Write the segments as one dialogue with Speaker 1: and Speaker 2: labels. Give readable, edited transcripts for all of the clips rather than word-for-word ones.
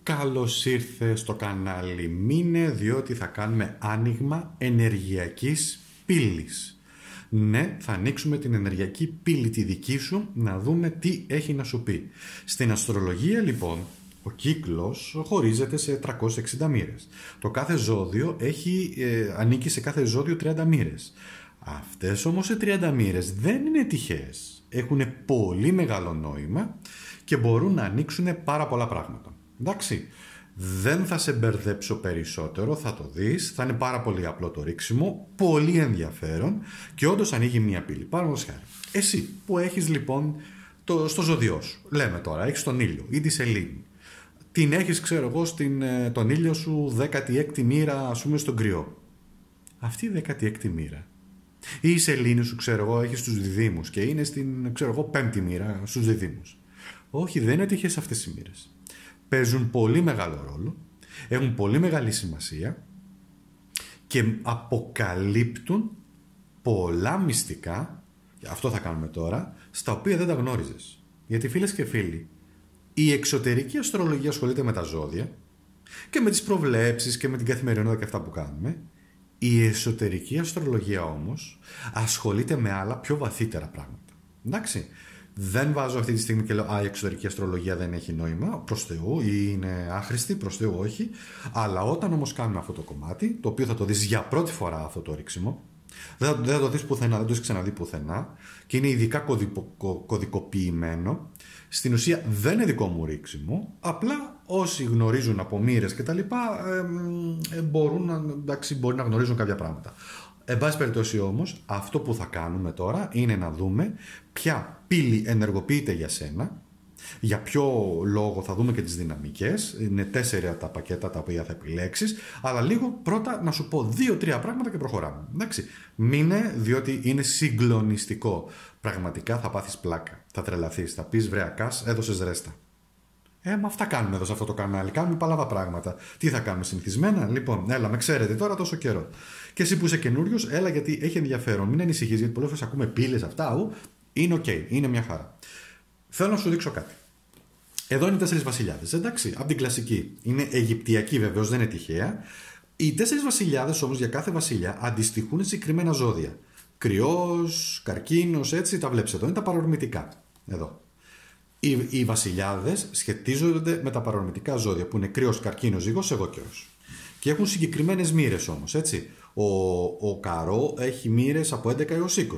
Speaker 1: Καλώς ήρθες στο κανάλι. Μείνε, διότι θα κάνουμε άνοιγμα ενεργειακής πύλης. Ναι, θα ανοίξουμε την ενεργειακή πύλη τη δική σου, να δούμε τι έχει να σου πει. Στην αστρολογία λοιπόν, ο κύκλος χωρίζεται σε 360 μοίρες. Το κάθε ζώδιο ανήκει σε κάθε ζώδιο 30 μοίρες. Αυτές όμως οι 30 μοίρες δεν είναι τυχαίες. Έχουν πολύ μεγάλο νόημα και μπορούν να ανοίξουν πάρα πολλά πράγματα. Εντάξει, δεν θα σε μπερδέψω περισσότερο, θα το δεις, θα είναι πάρα πολύ απλό το ρίξιμο, πολύ ενδιαφέρον και όντως ανοίγει μια πύλη. Παραδείγματος χάρη, εσύ που έχεις λοιπόν στο ζώδιό σου, λέμε τώρα, έχεις τον ήλιο ή τη σελήνη, την έχεις ξέρω εγώ τον ήλιο σου 16η μοίρα ας πούμε στον Κρυό. Αυτή η 16η μοίρα ή η σελήνη σου ξέρω εγώ έχεις τους διδύμους και είναι στην ξέρω εγώ 5η μοίρα στους διδύμους. Όχι, δεν είναι τυχαίες αυτές οι μοίρες. Παίζουν πολύ μεγάλο ρόλο, έχουν πολύ μεγάλη σημασία και αποκαλύπτουν πολλά μυστικά, αυτό θα κάνουμε τώρα, στα οποία δεν τα γνώριζες. Γιατί φίλες και φίλοι, η εξωτερική αστρολογία ασχολείται με τα ζώδια και με τις προβλέψεις και με την καθημερινότητα και αυτά που κάνουμε. Η εσωτερική αστρολογία όμως ασχολείται με άλλα πιο βαθύτερα πράγματα. Εντάξει. Δεν βάζω αυτή τη στιγμή και λέω η εξωτερική αστρολογία δεν έχει νόημα, προς Θεού, ή είναι άχρηστη, προς Θεού όχι. Αλλά όταν όμως κάνουμε αυτό το κομμάτι, το οποίο θα το δεις για πρώτη φορά αυτό το ρίξιμο, δεν θα το δεις πουθενά, δεν το έχεις ξαναδεί πουθενά και είναι ειδικά κωδικοποιημένο. Στην ουσία δεν είναι δικό μου ρίξιμο, απλά όσοι γνωρίζουν από μοίρες και τα λοιπά μπορεί να γνωρίζουν κάποια πράγματα. Εν πάση περιπτώσει όμως, αυτό που θα κάνουμε τώρα είναι να δούμε ποια πύλη ενεργοποιείται για σένα, για ποιο λόγο θα δούμε και τις δυναμικές, είναι 4 τα πακέτα τα οποία θα επιλέξεις, αλλά λίγο πρώτα να σου πω 2-3 πράγματα και προχωράμε. Εντάξει, μείνε διότι είναι συγκλονιστικό. Πραγματικά θα πάθεις πλάκα, θα τρελαθείς, θα πεις βρεακάς, έδωσες ρέστα. Μα αυτά κάνουμε εδώ σε αυτό το κανάλι. Κάνουμε παλαβά πράγματα. Τι θα κάνουμε συνηθισμένα? Λοιπόν, έλα, με ξέρετε τώρα τόσο καιρό. Και εσύ που είσαι καινούριος, έλα γιατί έχει ενδιαφέρον. Μην ανησυχείς, γιατί πολλές φορές ακούμε πύλες αυτά. Είναι ok, είναι μια χαρά. Θέλω να σου δείξω κάτι. Εδώ είναι οι 4 βασιλιάδες. Εντάξει, από την κλασική. Είναι Αιγυπτιακή βεβαίως, δεν είναι τυχαία. Οι 4 βασιλιάδες όμως για κάθε βασιλιά αντιστοιχούν σε συγκεκριμένα ζώδια. Κρυός, καρκίνος, έτσι τα βλέπεις εδώ. Είναι τα παρορμητικά. Εδώ. Οι βασιλιάδες σχετίζονται με τα παρορμητικά ζώδια που είναι κρυός, καρκίνος, ζύγος, αιγοκαιρός. Και έχουν συγκεκριμένες μοίρες όμως, έτσι. Ο καρό έχει μοίρες από 11 έως 20.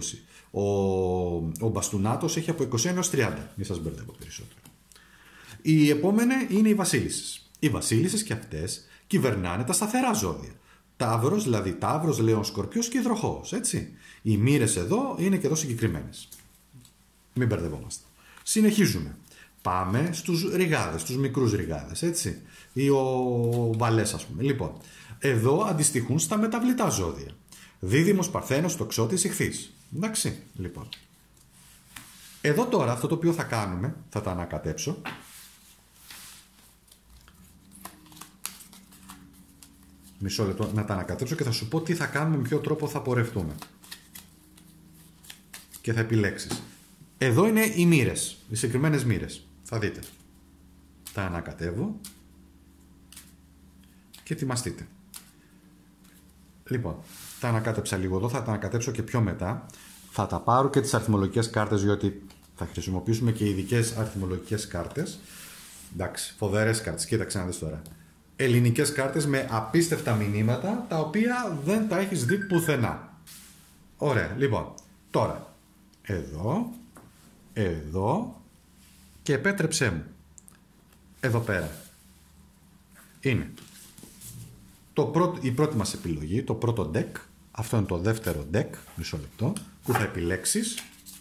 Speaker 1: Ο μπαστούνάτος έχει από 21 έως 30. Μην σας μπερδεύω περισσότερο. Οι επόμενοι είναι οι βασίλισσες. Οι βασίλισσες και αυτές κυβερνάνε τα σταθερά ζώδια. Ταύρος, δηλαδή Ταύρος, Λέων, Σκορπιός και Υδροχόος, έτσι. Οι μοίρες εδώ είναι και εδώ συγκεκριμένες. Μην μπερδευόμαστε. Συνεχίζουμε. Πάμε στους ρηγάδες, στους μικρούς ρηγάδες, έτσι. Ή ο βαλές, ας πούμε. Λοιπόν, εδώ αντιστοιχούν στα μεταβλητά ζώδια. Δίδυμος, Παρθένος, Τοξότης, Ιχθύς. Εντάξει, λοιπόν. Εδώ τώρα αυτό το οποίο θα κάνουμε, θα τα ανακατέψω. Μισό λεπτό να τα ανακατέψω και θα σου πω τι θα κάνουμε, με ποιο τρόπο θα πορευτούμε. Και θα επιλέξεις. Εδώ είναι οι μοίρες, οι συγκεκριμένες μοίρες. Θα δείτε. Τα ανακατεύω και ετοιμαστείτε. Λοιπόν, τα ανακάτεψα λίγο εδώ, θα τα ανακατέψω και πιο μετά. Θα τα πάρω και τις αριθμολογικές κάρτες, διότι θα χρησιμοποιήσουμε και ειδικές αριθμολογικές κάρτες. Εντάξει, φοβερές κάρτες, κοίταξε να δεις τώρα. Ελληνικές κάρτες με απίστευτα μηνύματα, τα οποία δεν τα έχεις δει πουθενά. Ωραία, λοιπόν, τώρα, εδώ και επέτρεψέ μου. Εδώ πέρα είναι η πρώτη μας επιλογή, το πρώτο deck. Αυτό είναι το δεύτερο deck, μισό λεπτό, που θα επιλέξεις.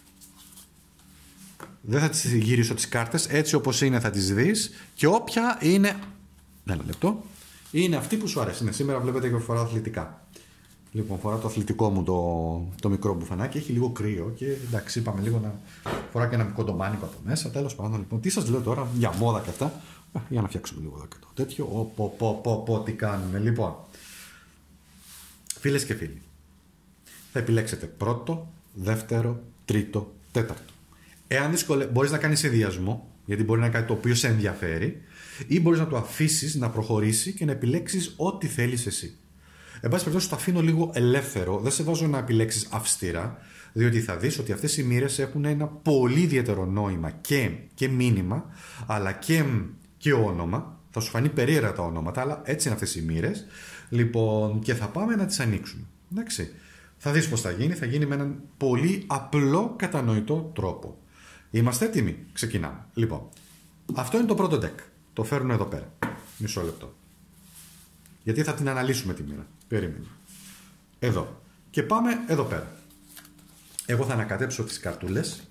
Speaker 1: Δεν θα τις γυρίσω τις κάρτες, έτσι όπως είναι θα τις δεις και όποια είναι, ένα λεπτό, είναι αυτή που σου αρέσει. Σήμερα βλέπετε και φοράω αθλητικά. Λοιπόν, φοράω το αθλητικό μου το μικρό μπουφανάκι, έχει λίγο κρύο και εντάξει, είπαμε λίγο να φοράω και ένα μικρό ντομάνικο από μέσα. Τέλος πάντων, λοιπόν, τι σας λέω τώρα για μόδα και αυτά, για να φτιάξουμε λίγο εδώ και το τέτοιο. Τι κάνουμε, λοιπόν. Φίλες και φίλοι, θα επιλέξετε πρώτο, δεύτερο, τρίτο, τέταρτο. Εάν μπορείς να κάνεις συνδυασμό, γιατί μπορεί να είναι κάτι το οποίο σε ενδιαφέρει, ή μπορείς να το αφήσεις να προχωρήσει και να επιλέξεις ό,τι θέλεις εσύ. Εν πάση περιπτώσει, το αφήνω λίγο ελεύθερο, δεν σε βάζω να επιλέξεις αυστηρά, διότι θα δεις ότι αυτές οι μοίρες έχουν ένα πολύ ιδιαίτερο νόημα και μήνυμα, αλλά και όνομα. Θα σου φανεί περίεργα τα ονόματα, αλλά έτσι είναι αυτές οι μοίρες. Λοιπόν, και θα πάμε να τις ανοίξουμε. Εντάξει. Θα δεις πώς θα γίνει. Θα γίνει με έναν πολύ απλό κατανοητό τρόπο. Είμαστε έτοιμοι. Ξεκινάμε. Λοιπόν, αυτό είναι το πρώτο deck. Το φέρνω εδώ πέρα. Μισό λεπτό. Γιατί θα την αναλύσουμε τη μοίρα. Περίμενε. Εδώ. Και πάμε εδώ πέρα. Εγώ θα ανακατέψω τις καρτούλες.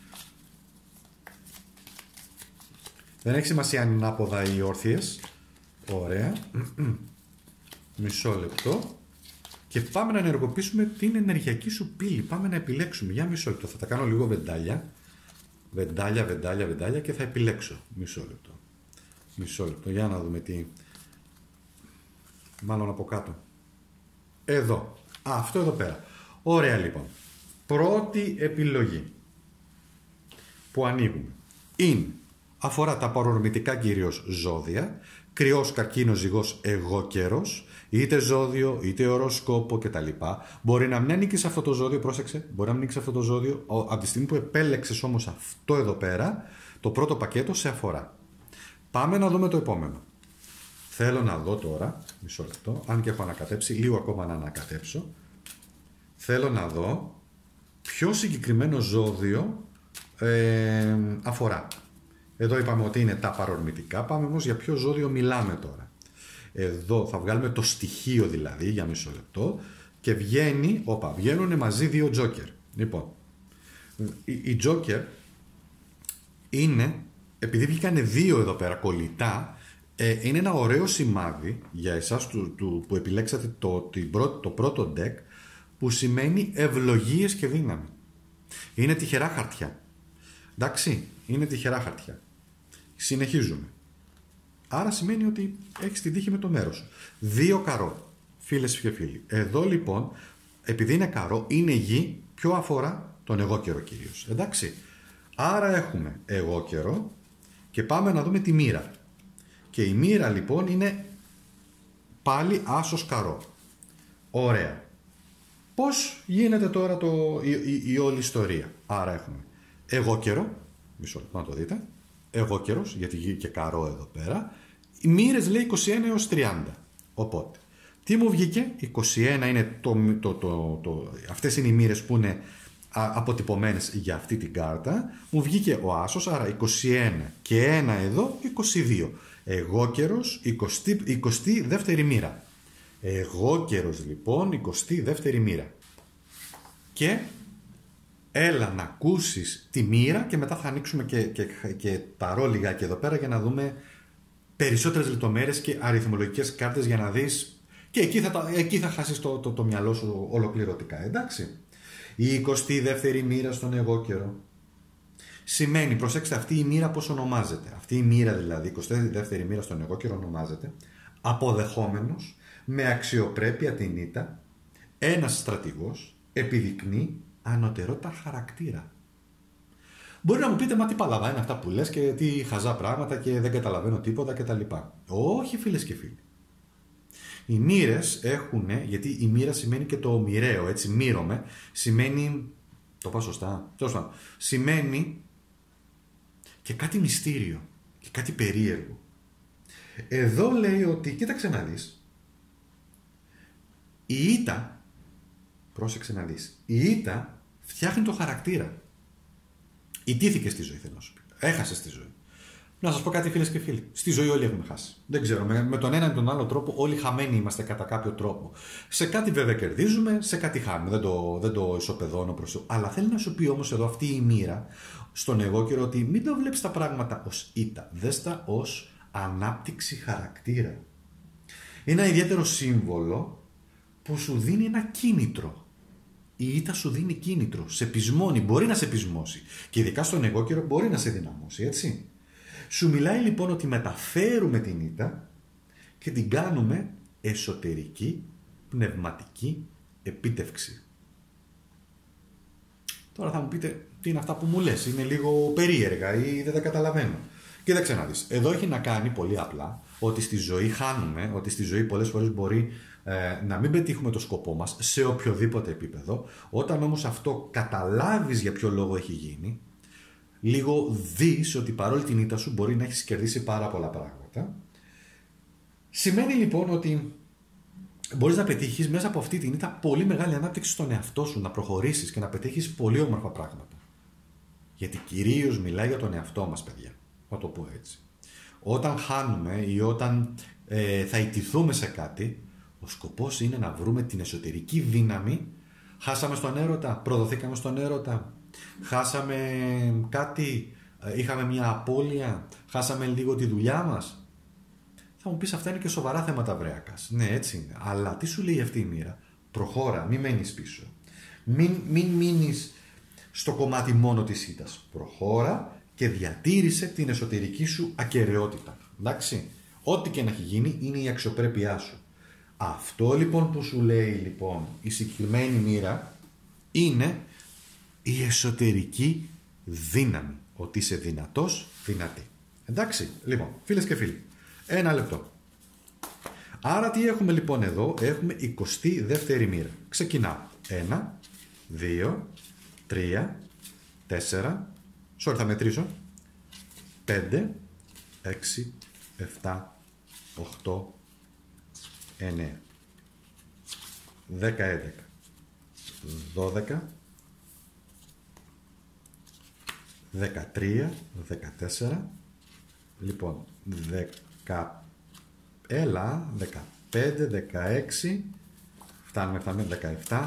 Speaker 1: Δεν έχει σημασία αν είναι άποδα ή όρθιες. Ωραία. Μισό λεπτό. Και πάμε να ενεργοποιήσουμε την ενεργειακή σου πύλη. Πάμε να επιλέξουμε. Για μισό λεπτό. Θα τα κάνω λίγο βεντάλια. Βεντάλια και θα επιλέξω. Μισό λεπτό. Για να δούμε τι. Μάλλον από κάτω. Εδώ. Αυτό εδώ πέρα. Ωραία λοιπόν. Πρώτη επιλογή που ανοίγουμε είναι, αφορά τα παρορμητικά κυρίως ζώδια, κρυός, καρκίνος, ζυγός, εγώκερος, είτε ζώδιο, είτε οροσκόπο κτλ. Μπορεί να μην ανήκει σε αυτό το ζώδιο, πρόσεξε, μπορεί να μην ανήκει σε αυτό το ζώδιο, από τη στιγμή που επέλεξες όμως αυτό εδώ πέρα, το πρώτο πακέτο σε αφορά. Πάμε να δούμε το επόμενο. Θέλω να δω τώρα, μισό λεπτό, αν και έχω ανακατέψει, λίγο ακόμα να ανακατέψω. Θέλω να δω ποιο συγκεκριμένο ζώδιο αφορά. Εδώ είπαμε ότι είναι τα παρορμητικά, πάμε όμως για ποιο ζώδιο μιλάμε τώρα. Εδώ θα βγάλουμε το στοιχείο δηλαδή, για μισό λεπτό, και βγαίνουν μαζί δύο τζόκερ. Λοιπόν, οι τζόκερ είναι, επειδή βγήκαν δύο εδώ πέρα κολλητά, είναι ένα ωραίο σημάδι για εσάς που επιλέξατε το πρώτο deck, που σημαίνει ευλογίες και δύναμη. Είναι τυχερά χαρτιά. Εντάξει, είναι τυχερά χαρτιά. Συνεχίζουμε. Άρα σημαίνει ότι έχεις την τύχη με το μέρος σου. 2 καρό, φίλες και φίλοι. Εδώ λοιπόν, επειδή είναι καρό, είναι γη, πιο αφορά τον εγώκερο κυρίως. Εντάξει. Άρα έχουμε εγώκερο και πάμε να δούμε τη μοίρα. Και η μοίρα λοιπόν είναι πάλι άσος καρό. Ωραία. Πώς γίνεται τώρα η όλη ιστορία. Άρα έχουμε εγώκερο, μισό λεπτό να το δείτε, εγώκερος, γιατί γη και καρό εδώ πέρα, οι μοίρες λέει 21 έως 30. Οπότε, τι μου βγήκε, 21 είναι αυτές είναι οι μοίρες που είναι αποτυπωμένες για αυτή την κάρτα, μου βγήκε ο άσος, άρα 21 και ένα εδώ, 22. Εγώκερος, 22η μοίρα. Εγώκερος λοιπόν, 22η μοίρα. Και έλα να ακούσεις τη μοίρα και μετά θα ανοίξουμε και παρώ λιγάκι εδώ πέρα για να δούμε περισσότερες λεπτομέρειες και αριθμολογικές κάρτες για να δεις, και εκεί θα χάσεις το μυαλό σου ολοκληρωτικά, εντάξει. Η 22η μοίρα στον εγώκερο σημαίνει, προσέξτε, αυτή η μοίρα πώς ονομάζεται. Αυτή η μοίρα δηλαδή, η 22η μοίρα στον εγώκερο ονομάζεται αποδεχόμενος με αξιοπρέπεια την ήττα, ένας στρατηγός επιδεικνύει ανωτερότητα χαρακτήρα. Μπορεί να μου πείτε, μα τι παλαβά είναι αυτά που λες και τι χαζά πράγματα και δεν καταλαβαίνω τίποτα κτλ. Όχι, φίλες και φίλοι. Οι μοίρες έχουν, γιατί η μοίρα σημαίνει και το μοιραίο, έτσι, μοίρωμε, σημαίνει, το πάω σωστά, σημαίνει και κάτι μυστήριο και κάτι περίεργο. Εδώ λέει ότι, κοίταξε να δεις, η ήττα, πρόσεξε να δεις, η ήττα φτιάχνει το χαρακτήρα. Ιτήθηκε στη ζωή, θέλω να σου πει. Έχασε στη ζωή. Να σας πω κάτι, φίλες και φίλοι. Στη ζωή όλοι έχουμε χάσει. Δεν ξέρω, με τον ένα ή τον άλλο τρόπο όλοι χαμένοι είμαστε κατά κάποιο τρόπο. Σε κάτι βέβαια κερδίζουμε, σε κάτι χάνουμε. Δεν το ισοπεδώνω προς το. Αλλά θέλει να σου πει όμως εδώ αυτή η μοίρα στον εγώκερο ότι μην το βλέπεις τα πράγματα ως ήττα. Δες τα ως ανάπτυξη χαρακτήρα. Ένα ιδιαίτερο σύμβολο που σου δίνει ένα κίνητρο. Η ήττα σου δίνει κίνητρο, σε πεισμώνει, μπορεί να σε πεισμώσει. Και ειδικά στον εγώκερο μπορεί να σε δυναμώσει, έτσι. Σου μιλάει λοιπόν ότι μεταφέρουμε την ήττα και την κάνουμε εσωτερική πνευματική επίτευξη. Τώρα θα μου πείτε, τι είναι αυτά που μου λες, είναι λίγο περίεργα ή δεν τα καταλαβαίνω. Κοίταξε να δεις, εδώ έχει να κάνει πολύ απλά ότι στη ζωή χάνουμε, ότι στη ζωή πολλές φορές μπορεί να μην πετύχουμε το σκοπό μας σε οποιοδήποτε επίπεδο. Όταν όμως αυτό καταλάβεις για ποιο λόγο έχει γίνει, λίγο δεις ότι παρόλη την ήττα σου μπορεί να έχεις κερδίσει πάρα πολλά πράγματα. Σημαίνει λοιπόν ότι μπορείς να πετύχεις μέσα από αυτή την ήττα πολύ μεγάλη ανάπτυξη στον εαυτό σου, να προχωρήσεις και να πετύχεις πολύ όμορφα πράγματα. Γιατί κυρίως μιλάει για τον εαυτό μας, παιδιά. Θα το πω έτσι. Όταν χάνουμε ή όταν θα ιτηθούμε σε κάτι, ο σκοπός είναι να βρούμε την εσωτερική δύναμη. Χάσαμε στον έρωτα, προδοθήκαμε στον έρωτα, χάσαμε κάτι, είχαμε μια απώλεια, χάσαμε λίγο τη δουλειά μας. Θα μου πεις, αυτά είναι και σοβαρά θέματα, βρέακας. Ναι, έτσι είναι. Αλλά τι σου λέει αυτή η μοίρα? Προχώρα, μην μένεις πίσω. Μην μείνεις στο κομμάτι μόνο της ήττας. Προχώρα και διατήρησε την εσωτερική σου ακεραιότητα. Εντάξει. Ό,τι και να έχει γίνει είναι η αξιοπρέπειά σου. Αυτό λοιπόν που σου λέει λοιπόν η συγκεκριμένη μοίρα είναι η εσωτερική δύναμη. Ότι είσαι δυνατός, δυνατή. Εντάξει. Λοιπόν, φίλες και φίλοι, ένα λεπτό. Άρα τι έχουμε λοιπόν εδώ? Έχουμε 22η μοίρα. Ξεκινάω. 1, 2, 3, 4, θα μετρήσω. 5, 6, 7, 8, 9, 10, 11, 12, 13, 14, λοιπόν, 10, 15, 16, φτάνουμε 17,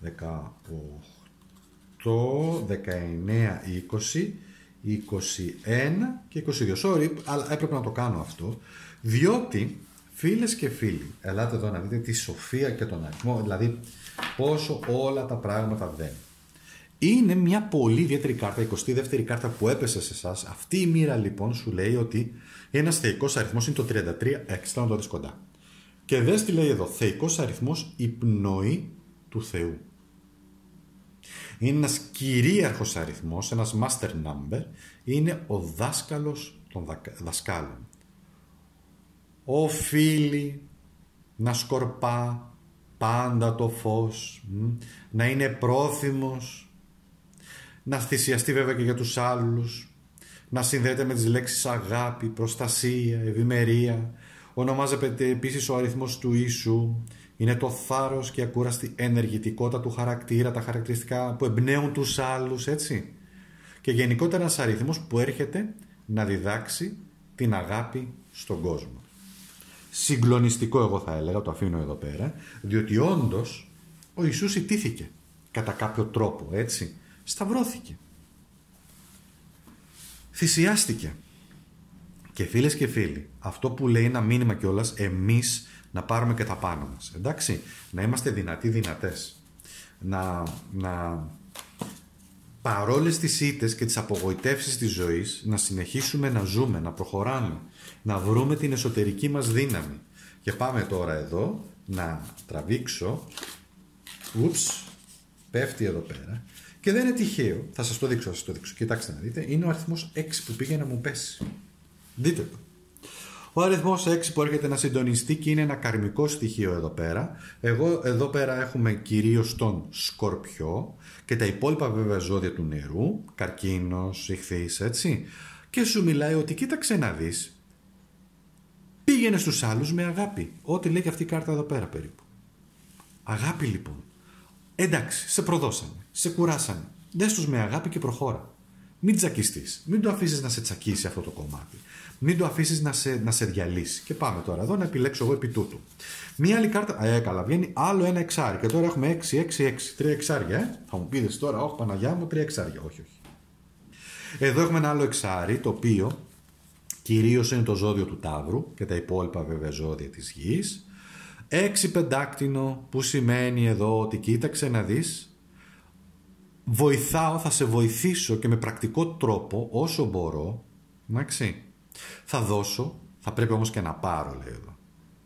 Speaker 1: 18, 19, 20, 21 και 22. Sorry, αλλά έπρεπε να το κάνω αυτό, διότι, φίλες και φίλοι, ελάτε εδώ να δείτε τη σοφία και τον αριθμό, δηλαδή πόσο όλα τα πράγματα δένουν. Είναι μια πολύ ιδιαίτερη κάρτα, η 22η κάρτα που έπεσε σε εσάς. Αυτή η μοίρα λοιπόν σου λέει ότι ένας θεϊκός αριθμός είναι το 33, θα να το δεις κοντά. Και δες τι λέει εδώ, θεϊκός αριθμός, η πνοή του Θεού. Είναι ένας κυρίαρχος αριθμός, ένας master number, είναι ο δάσκαλος των δασκάλων. Οφείλει να σκορπά πάντα το φως, να είναι πρόθυμος, να θυσιαστεί βέβαια και για τους άλλους, να συνδέεται με τις λέξεις αγάπη, προστασία, ευημερία. Ονομάζεται επίσης ο αριθμός του ίσου. Είναι το θάρρος και η ακούραστη ενεργητικότητα του χαρακτήρα, τα χαρακτηριστικά που εμπνέουν τους άλλους, έτσι. Και γενικότερα ένας αριθμός που έρχεται να διδάξει την αγάπη στον κόσμο. Συγκλονιστικό, εγώ θα έλεγα, το αφήνω εδώ πέρα, διότι όντως ο Ιησούς ιτήθηκε κατά κάποιο τρόπο, έτσι. Σταυρώθηκε. Θυσιάστηκε. Και φίλες και φίλοι, αυτό που λέει ένα μήνυμα κιόλας, εμείς να πάρουμε και τα πάνω μας. Εντάξει, να είμαστε δυνατοί, δυνατές. Να παρόλες τις ήττες και τις απογοητεύσεις της ζωής, να συνεχίσουμε να ζούμε, να προχωράμε, να βρούμε την εσωτερική μας δύναμη. Και πάμε τώρα εδώ να τραβήξω. Ούψ, πέφτει εδώ πέρα. Και δεν είναι τυχαίο, θα σας το δείξω, Κοιτάξτε να δείτε, είναι ο αριθμός 6 που πήγε να μου πέσει. Δείτε το. Ο αριθμός 6 που έρχεται να συντονιστεί και είναι ένα καρμικό στοιχείο εδώ πέρα. Εδώ πέρα έχουμε κυρίως τον Σκορπιό και τα υπόλοιπα βέβαια ζώδια του νερού, καρκίνος, ιχθύς, έτσι. Και σου μιλάει ότι κοίταξε να δεις, πήγαινε στους άλλους με αγάπη. Ό,τι λέει και αυτή η κάρτα εδώ πέρα περίπου. Αγάπη λοιπόν. Εντάξει, σε προδώσανε, σε κουράσανε. Δες τους με αγάπη και προχώρα. Μην τσακιστείς. Μην το αφήσεις να σε τσακίσει αυτό το κομμάτι. Μην το αφήσεις να σε διαλύσει. Και πάμε τώρα εδώ να επιλέξω εγώ επί τούτου. Μία άλλη κάρτα. Καλά, βγαίνει άλλο ένα εξάρι. Και τώρα έχουμε 6, 6, 6. 3 εξάρια, Θα μου πείτε τώρα, όχι Παναγιά μου, 3 εξάρια. Όχι, όχι. Εδώ έχουμε ένα άλλο εξάρι, το οποίο κυρίως είναι το ζώδιο του Ταύρου και τα υπόλοιπα βέβαια ζώδια της Γης. 6 πεντάκτηνο, που σημαίνει εδώ ότι κοίταξε να δεις. Βοηθάω, θα σε βοηθήσω και με πρακτικό τρόπο όσο μπορώ. Εντάξει. Θα δώσω, θα πρέπει όμως και να πάρω, λέει εδώ.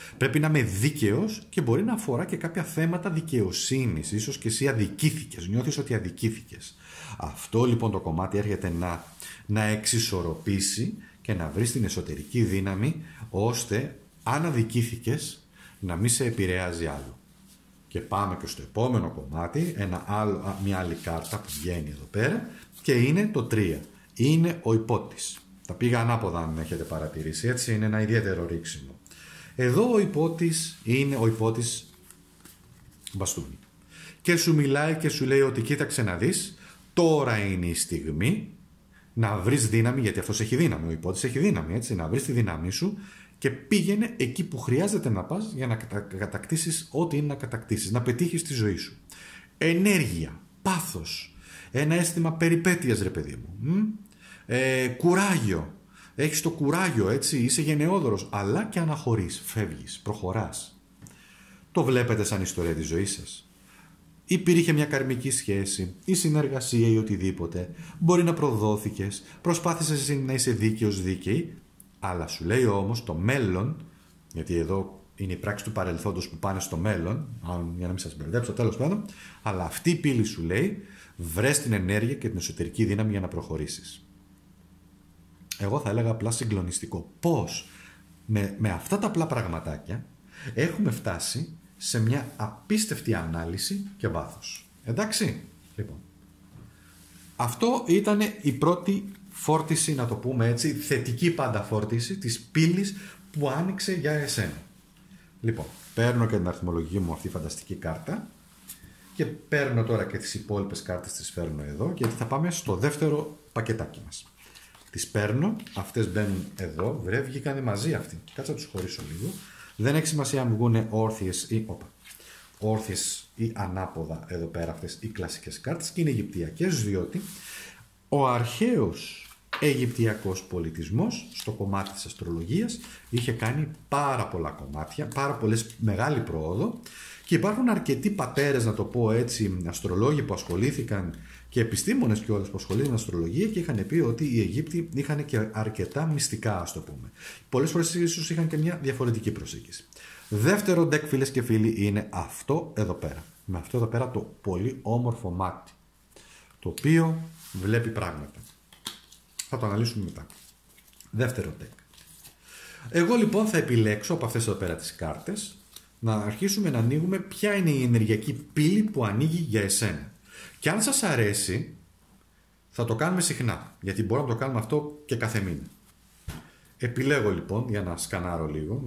Speaker 1: Πρέπει να είμαι δίκαιος και μπορεί να αφορά και κάποια θέματα δικαιοσύνης. Ίσως και εσύ αδικήθηκες, νιώθεις ότι αδικήθηκες. Αυτό λοιπόν το κομμάτι έρχεται να εξισορροπήσει και να βρεις την εσωτερική δύναμη, ώστε αν αδικήθηκες να μην σε επηρεάζει άλλο. Και πάμε και στο επόμενο κομμάτι, μια άλλη κάρτα που βγαίνει εδώ πέρα, και είναι το 3. Είναι ο υπότης. Τα πήγα ανάποδα, αν έχετε παρατηρήσει, έτσι, είναι ένα ιδιαίτερο ρίξιμο. Εδώ ο υπότης είναι ο υπότης μπαστούνι. Και σου μιλάει και σου λέει ότι κοίταξε να δεις, τώρα είναι η στιγμή να βρεις δύναμη, γιατί αυτός έχει δύναμη, ο υπότης έχει δύναμη, έτσι, να βρεις τη δύναμή σου και πήγαινε εκεί που χρειάζεται να πας για να κατακτήσεις ό,τι είναι να κατακτήσεις, να πετύχεις τη ζωή σου. Ενέργεια, πάθος, ένα αίσθημα περιπέτειας, ρε παιδί μου, κουράγιο, έχεις το κουράγιο, έτσι, είσαι γενναιόδωρος, αλλά και αναχωρείς, φεύγεις, προχωράς. Το βλέπετε σαν ιστορία της ζωής σας. Υπήρχε μια καρμική σχέση, η συνεργασία ή οτιδήποτε, μπορεί να προδόθηκες, προσπάθησες να είσαι δίκαιος, δίκαιη, αλλά σου λέει όμως το μέλλον, γιατί εδώ είναι η πράξη του παρελθόντος που πάνε στο μέλλον, για να μην σας μπερδέψω, τέλος πάντων, αλλά αυτή η πύλη σου λέει, βρες την ενέργεια και την εσωτερική δύναμη για να προχωρήσεις. Εγώ θα έλεγα απλά συγκλονιστικό. Πώς με αυτά τα απλά πραγματάκια έχουμε φτάσει σε μια απίστευτη ανάλυση και βάθος. Εντάξει, λοιπόν. Αυτό ήταν η πρώτη φόρτιση, να το πούμε έτσι, θετική πάντα φόρτιση της πύλης που άνοιξε για εσένα. Λοιπόν, παίρνω και την αριθμολογική μου αυτή φανταστική κάρτα και παίρνω τώρα και τις υπόλοιπες κάρτες, τις φέρνω εδώ, γιατί θα πάμε στο δεύτερο πακετάκι μας. Τις παίρνω, αυτές μπαίνουν εδώ, βγήκαν μαζί αυτοί. Κάτσε να τους χωρίσω λίγο. Δεν έχει σημασία αν βγουν όρθιες ή ανάποδα εδώ πέρα αυτές οι κλασικές κάρτες, και είναι αιγυπτιακές, διότι ο αρχαίος αιγυπτιακός πολιτισμός στο κομμάτι της αστρολογίας είχε κάνει πάρα πολλά κομμάτια, πάρα πολλές μεγάλη πρόοδο, και υπάρχουν αρκετοί πατέρες, να το πω έτσι, αστρολόγοι που ασχολήθηκαν και επιστήμονες κιόλας που ασχολήθηκαν με αστρολογία και είχαν πει ότι οι Αιγύπτιοι είχαν και αρκετά μυστικά, ας το πούμε. Πολλές φορές ίσως είχαν και μια διαφορετική προσέγγιση. Δεύτερο deck, φίλες και φίλοι, είναι αυτό εδώ πέρα. Με αυτό εδώ πέρα το πολύ όμορφο μάτι, το οποίο βλέπει πράγματα. Θα το αναλύσουμε μετά. Δεύτερο deck. Εγώ λοιπόν θα επιλέξω από αυτές εδώ πέρα τις κάρτες να αρχίσουμε να ανοίγουμε ποια είναι η ενεργειακή πύλη που ανοίγει για εσένα. Και αν σας αρέσει, θα το κάνουμε συχνά, γιατί μπορούμε να το κάνουμε αυτό και κάθε μήνα. Επιλέγω λοιπόν, για να σκανάρω λίγο,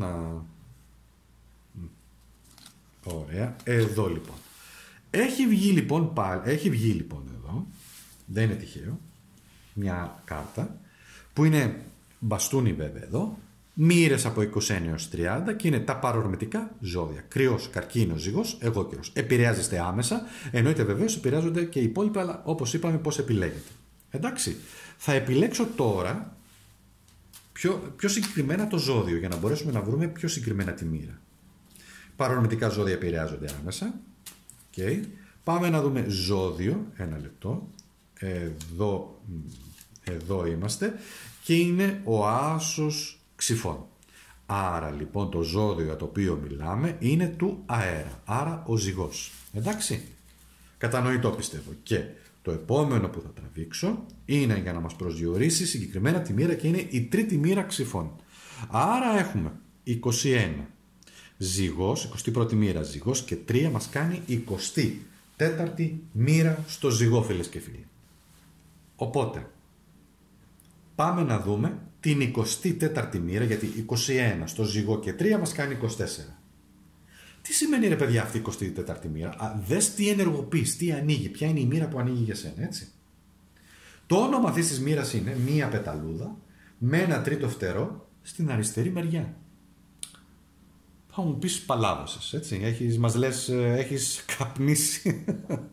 Speaker 1: Ωραία, εδώ λοιπόν. Έχει βγει λοιπόν εδώ, δεν είναι τυχαίο, μια κάρτα, που είναι μπαστούνι βέβαια εδώ, μοίρες από 21 έως 30 και είναι τα παρορμητικά ζώδια. Κρυός, καρκίνος, ζυγός, εγώκερος. Επηρεάζεστε άμεσα, εννοείται βεβαίως επηρεάζονται και οι υπόλοιποι, αλλά όπως είπαμε πώς επιλέγετε. Εντάξει, θα επιλέξω τώρα πιο συγκεκριμένα το ζώδιο για να μπορέσουμε να βρούμε πιο συγκεκριμένα τη μοίρα. Παρορμητικά ζώδια επηρεάζονται άμεσα. Okay. Πάμε να δούμε ζώδιο, ένα λεπτό. Εδώ είμαστε και είναι ο άσος ξυφών. Άρα λοιπόν το ζώδιο για το οποίο μιλάμε είναι του αέρα, άρα ο ζυγός. Εντάξει, κατανοητό πιστεύω. Και το επόμενο που θα τραβήξω είναι για να μας προσδιορίσει συγκεκριμένα τη μοίρα και είναι η τρίτη μοίρα ξυφών. Άρα έχουμε 21 ζυγός, 21η μοίρα ζυγός και 3 μας κάνει 24η μοίρα στο ζυγό, φίλες και φίλοι. Οπότε πάμε να δούμε την 24η μοίρα, γιατί 21 στο ζυγό και 3 μας κάνει 24. Τι σημαίνει ρε παιδιά αυτή η 24η μοίρα? Δες τι ενεργοποιείς, τι ανοίγει, ποια είναι η μοίρα που ανοίγει για σένα, έτσι. Το όνομα αυτής της μοίρας είναι μία πεταλούδα με ένα τρίτο φτερό στην αριστερή μεριά. Θα μου πεις παλάβωσες, έτσι, μας λες, έχεις καπνίσει.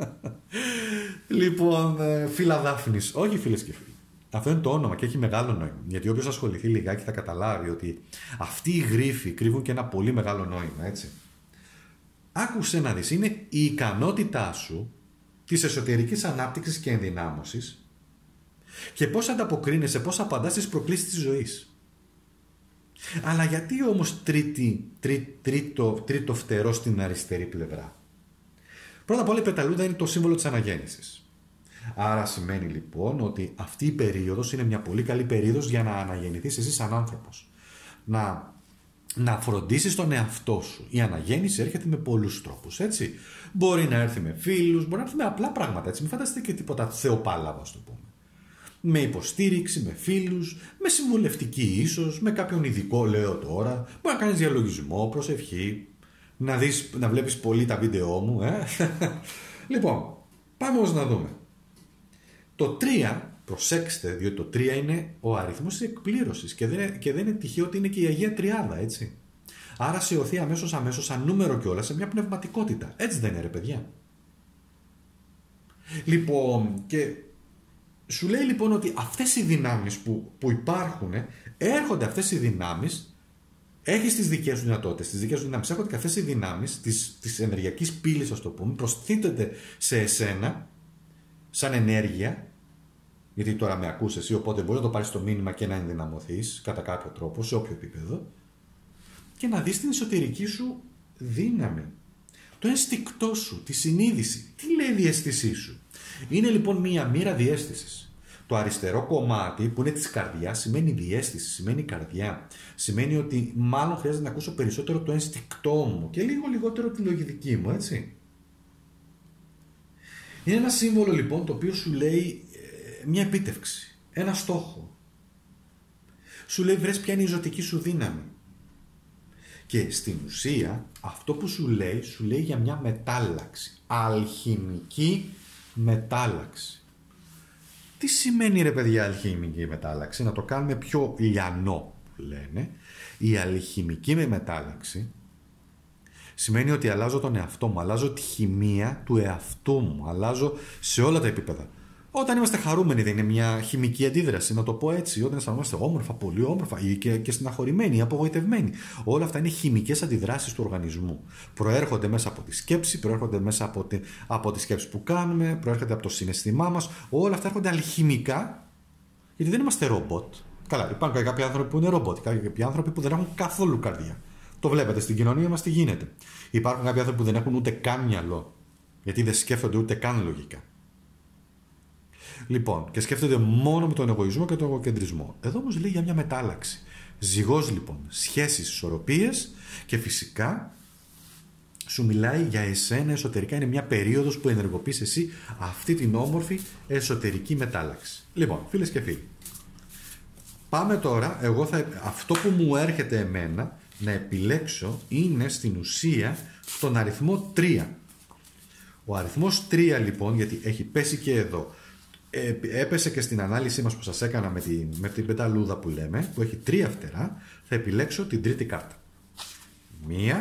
Speaker 1: Λοιπόν, φύλλα δάφνης. Όχι, φίλες και φίλοι. Αυτό είναι το όνομα και έχει μεγάλο νόημα. Γιατί όποιος ασχοληθεί λιγάκι θα καταλάβει ότι αυτοί οι γρίφοι κρύβουν και ένα πολύ μεγάλο νόημα, έτσι. Άκουσε να δεις, είναι η ικανότητά σου της εσωτερικής ανάπτυξης και ενδυνάμωσης και πώς ανταποκρίνεσαι, πώς απαντάς στις προκλήσεις της ζωής. Αλλά γιατί όμως τρίτο φτερό στην αριστερή πλευρά? Πρώτα απ' όλα η πεταλούδα είναι το σύμβολο της αναγέννησης. Άρα σημαίνει λοιπόν ότι αυτή η περίοδος είναι μια πολύ καλή περίοδος για να αναγεννηθείς εσύ σαν άνθρωπος. Να φροντίσεις τον εαυτό σου. Η αναγέννηση έρχεται με πολλούς τρόπους, έτσι. Μπορεί να έρθει με φίλους, μπορεί να έρθει με απλά πράγματα, έτσι. Μην φανταστείτε και τίποτα θεοπάλαβα, ας το πούμε. Με υποστήριξη, με φίλους, με συμβουλευτική ίσως, με κάποιον ειδικό, λέω τώρα. Μπορεί να κάνεις διαλογισμό, προσευχή, να βλέπεις πολύ τα βίντεό μου. Λοιπόν, πάμε όμως να δούμε. Το 3, προσέξτε, διότι το 3 είναι ο αριθμός της εκπλήρωσης και δεν είναι τυχαίο ότι είναι και η Αγία Τριάδα, έτσι. Άρα σεωθεί αμέσως σαν νούμερο κιόλας σε μια πνευματικότητα. Έτσι δεν είναι, ρε παιδιά? Λοιπόν, και σου λέει λοιπόν ότι αυτές οι δυνάμεις που υπάρχουν, έρχονται αυτές οι δυνάμεις, έχεις τις δικές σου δυνατότητες, τις δικές σου δυνάμεις, έρχονται και αυτές οι δυνάμεις της ενεργειακής πύλης, ας το πούμε, προστίθεται σε εσένα σαν ενέργεια, γιατί τώρα με ακούς εσύ, οπότε μπορείς να το πάρεις το μήνυμα και να ενδυναμωθείς κατά κάποιο τρόπο, σε όποιο επίπεδο, και να δεις την εσωτερική σου δύναμη, το αισθηκτό σου, τη συνείδηση. Τι λέει η διαίσθησή σου? Είναι λοιπόν μία μοίρα διαίσθησης. Το αριστερό κομμάτι που είναι της καρδιάς σημαίνει διαίσθηση, σημαίνει καρδιά. Σημαίνει ότι μάλλον χρειάζεται να ακούσω περισσότερο το αισθηκτό μου και λίγο λιγότερο τη λογική μου, έτσι. Είναι ένα σύμβολο λοιπόν το οποίο σου λέει μια επίτευξη, ένα στόχο. Σου λέει βρες ποια είναι η ζωτική σου δύναμη. Και στην ουσία αυτό που σου λέει για μια μετάλλαξη, αλχημική μετάλλαξη. Τι σημαίνει ρε παιδιά αλχημική μετάλλαξη? Να το κάνουμε πιο λιανό που λένε. Η αλχημική μετάλλαξη σημαίνει ότι αλλάζω τον εαυτό μου, αλλάζω τη χημεία του εαυτού μου, αλλάζω σε όλα τα επίπεδα. Όταν είμαστε χαρούμενοι δεν είναι μια χημική αντίδραση, να το πω έτσι. Όταν αισθανόμαστε όμορφα, πολύ όμορφα ή και στεναχωρημένοι ή απογοητευμένοι. Όλα αυτά είναι χημικές αντιδράσεις του οργανισμού. Προέρχονται μέσα από τη σκέψη, προέρχονται μέσα από τη σκέψη που κάνουμε, προέρχονται από το συναισθημά μας. Όλα αυτά έρχονται αλχημικά, γιατί δεν είμαστε ρομπότ. Καλά, υπάρχουν κάποιοι άνθρωποι που είναι ρομπότ, κάποιοι άνθρωποι που δεν έχουν καθόλου καρδιά. Το βλέπετε στην κοινωνία μας τι γίνεται. Υπάρχουν κάποιοι άνθρωποι που δεν έχουν ούτε καν μυαλό, γιατί δεν σκέφτονται ούτε καν λογικά. Λοιπόν, και σκέφτονται μόνο με τον εγωισμό και τον εγωκεντρισμό. Εδώ όμως λέει για μια μετάλλαξη. Ζυγός λοιπόν, σχέσεις, ισορροπίες και φυσικά σου μιλάει για εσένα εσωτερικά. Είναι μια περίοδος που ενεργοποιείς εσύ αυτή την όμορφη εσωτερική μετάλλαξη. Λοιπόν, φίλες και φίλοι, πάμε τώρα. Αυτό που μου έρχεται εμένα να επιλέξω είναι στην ουσία τον αριθμό 3. Ο αριθμός 3 λοιπόν, γιατί έχει πέσει και εδώ, έπεσε και στην ανάλυση μας που σας έκανα με την πεταλούδα που λέμε, που έχει 3 φτερά, θα επιλέξω την τρίτη κάρτα. 1,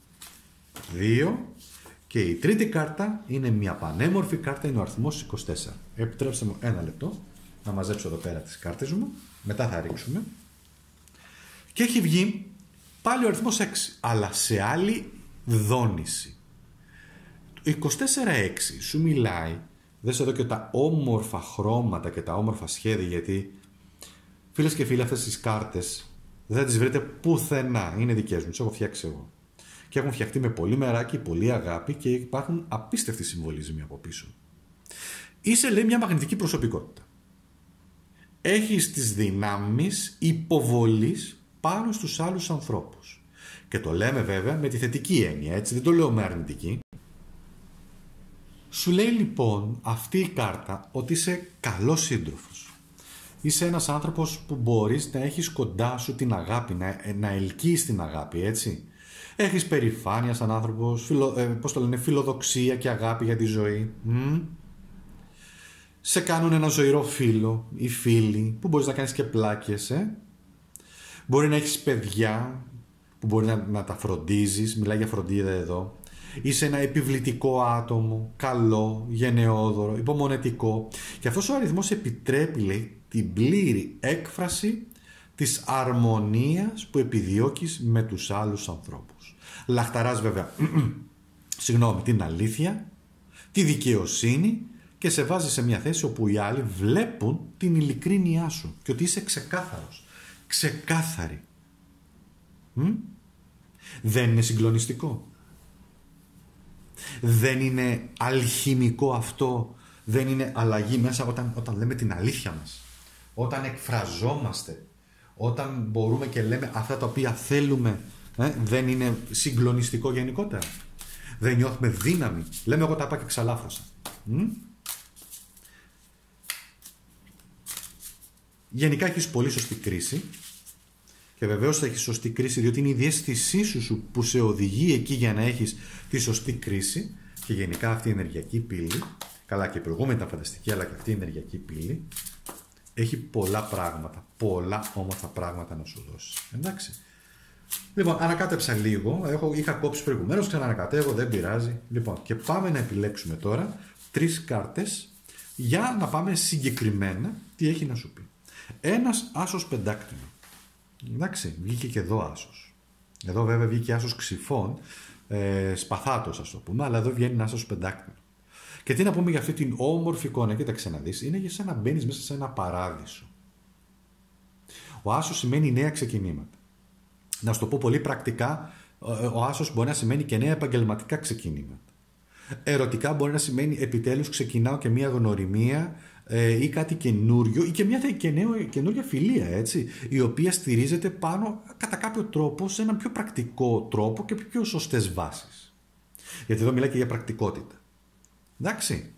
Speaker 1: 2 και η τρίτη κάρτα είναι μια πανέμορφη κάρτα, είναι ο αριθμός 24. Επιτρέψτε μου ένα λεπτό να μαζέψω εδώ πέρα τις κάρτες μου, μετά θα ρίξουμε. Και έχει βγει πάλι ο αριθμός 6, αλλά σε άλλη δόνηση. 24-6 σου μιλάει. Δες εδώ και τα όμορφα χρώματα και τα όμορφα σχέδια, γιατί φίλες και φίλοι αυτές τις κάρτες δεν τις βρείτε πουθενά, είναι δικές μου, τις έχω φτιάξει εγώ. Και έχουν φτιαχτεί με πολύ μεράκι, πολύ αγάπη και υπάρχουν απίστευτοι συμβολισμοί από πίσω. Είσαι λέει μια μαγνητική προσωπικότητα. Έχεις τις δυνάμεις υποβολής πάνω στους άλλους ανθρώπους. Και το λέμε βέβαια με τη θετική έννοια, έτσι, δεν το λέω με αρνητική. Σου λέει λοιπόν αυτή η κάρτα ότι είσαι καλός σύντροφος. Είσαι ένας άνθρωπος που μπορείς να έχεις κοντά σου την αγάπη, να ελκύεις την αγάπη, έτσι. Έχεις περηφάνεια σαν άνθρωπος, φιλοδοξία και αγάπη για τη ζωή. Σε κάνουν ένα ζωηρό φίλο ή φίλοι που μπορείς να κάνεις και πλάκες. Μπορεί να έχεις παιδιά που μπορεί να τα φροντίζεις, μιλάει για φροντίδα εδώ. Είσαι ένα επιβλητικό άτομο, καλό, γενναιόδωρο, υπομονετικό. Και αυτός ο αριθμός επιτρέπει, λέει, την πλήρη έκφραση της αρμονίας που επιδιώκεις με τους άλλους ανθρώπους. Λαχταράς βέβαια, την αλήθεια, τη δικαιοσύνη και σε βάζει σε μια θέση όπου οι άλλοι βλέπουν την ειλικρίνειά σου και ότι είσαι ξεκάθαρος, ξεκάθαρη. Δεν είναι συγκλονιστικό? Δεν είναι αλχημικό αυτό? Δεν είναι αλλαγή μέσα όταν λέμε την αλήθεια μας? Όταν εκφραζόμαστε, όταν μπορούμε και λέμε αυτά τα οποία θέλουμε, δεν είναι συγκλονιστικό γενικότερα? Δεν νιώθουμε δύναμη? Λέμε εγώ τα είπα και ξαλάφρωσα. Γενικά έχεις πολύ σωστή κρίση και βεβαίως θα έχεις σωστή κρίση διότι είναι η διαίσθησή σου που σε οδηγεί εκεί για να έχεις τη σωστή κρίση και γενικά αυτή η ενεργειακή πύλη, καλά και η προηγούμενη ήταν φανταστική αλλά και αυτή η ενεργειακή πύλη έχει πολλά πράγματα, πολλά όμορφα πράγματα να σου δώσει. Εντάξει. Λοιπόν, ανακάτεψα λίγο, είχα κόψει προηγουμένως, ξανανακατεύω, δεν πειράζει. Λοιπόν, και πάμε να επιλέξουμε τώρα 3 κάρτες για να πάμε συγκεκριμένα τι έχει να σου πει. Ένας άσος πεντάκτηνο. Εντάξει, βγήκε και εδώ άσος. Εδώ βέβαια βγήκε άσος ξυφών, σπαθάτος ας το πούμε, αλλά εδώ βγαίνει άσος πεντάκτηνο. Και τι να πούμε για αυτή την όμορφη εικόνα, κοίταξε να δεις, είναι για σαν να μπαίνεις μέσα σε ένα παράδεισο. Ο άσος σημαίνει νέα ξεκινήματα. Να σου το πω πολύ πρακτικά, ο άσος μπορεί να σημαίνει και νέα επαγγελματικά ξεκινήματα. Ερωτικά μπορεί να σημαίνει επιτέλους ξεκινάω και μια γνωριμία ή κάτι καινούριο ή και μια καινούργια φιλία, έτσι, η οποία στηρίζεται πάνω κατά κάποιο τρόπο σε έναν πιο πρακτικό τρόπο και πιο σωστές βάσεις. Γιατί εδώ μιλάει και για πρακτικότητα. Εντάξει.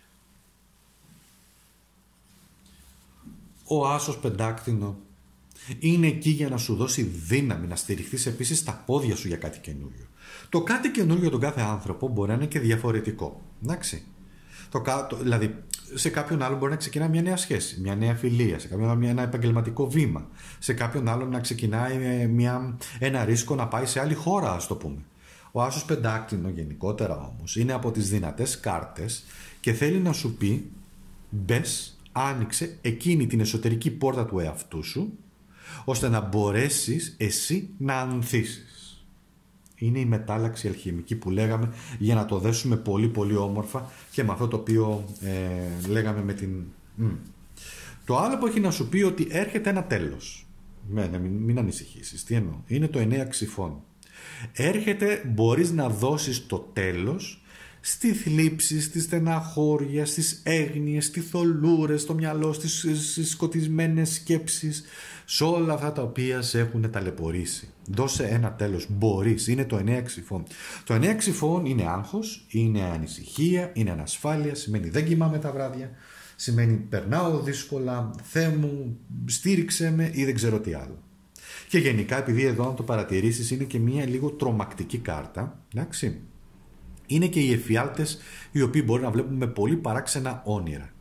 Speaker 1: Ο άσος πεντάκτηνο είναι εκεί για να σου δώσει δύναμη, να στηριχθείς επίσης στα πόδια σου για κάτι καινούριο. Το κάτι καινούριο για τον κάθε άνθρωπο μπορεί να είναι και διαφορετικό. Εντάξει. Δηλαδή, σε κάποιον άλλον μπορεί να ξεκινάει μια νέα σχέση, μια νέα φιλία, σε κάποιον ένα επαγγελματικό βήμα. Σε κάποιον άλλον να ξεκινάει ένα ρίσκο να πάει σε άλλη χώρα, ας το πούμε. Ο άσος πεντάκτηνο γενικότερα όμως είναι από τις δυνατές κάρτες και θέλει να σου πει μπες, άνοιξε εκείνη την εσωτερική πόρτα του εαυτού σου ώστε να μπορέσεις εσύ να ανθίσεις. Είναι η μετάλλαξη αλχημική που λέγαμε για να το δέσουμε πολύ πολύ όμορφα και με αυτό το οποίο λέγαμε με την... Το άλλο που έχει να σου πει ότι έρχεται ένα τέλος. Μην ανησυχήσεις. Τι εννοώ? Είναι το 9 ξυφών. Έρχεται, μπορείς να δώσεις το τέλος στη θλίψη, στη στεναχώρια, στις έγνοιες, στις θολούρες, στο μυαλό, στις σκοτισμένες σκέψεις, σε όλα αυτά τα οποία σε έχουν ταλαιπωρήσει. Δώσε ένα τέλος, μπορείς, είναι το 9 ξυφών. Το 9 ξυφών είναι άγχος, είναι ανησυχία, είναι ανασφάλεια, σημαίνει δεν κοιμάμαι τα βράδια, σημαίνει περνάω δύσκολα, Θεέ μου στήριξε με ή δεν ξέρω τι άλλο. Και γενικά, επειδή εδώ αν το παρατηρήσεις είναι και μια λίγο τρομακτική κάρτα, εντάξει, είναι και οι εφιάλτες οι οποίοι μπορεί να βλέπουν με πολύ παράξενα όνειρα.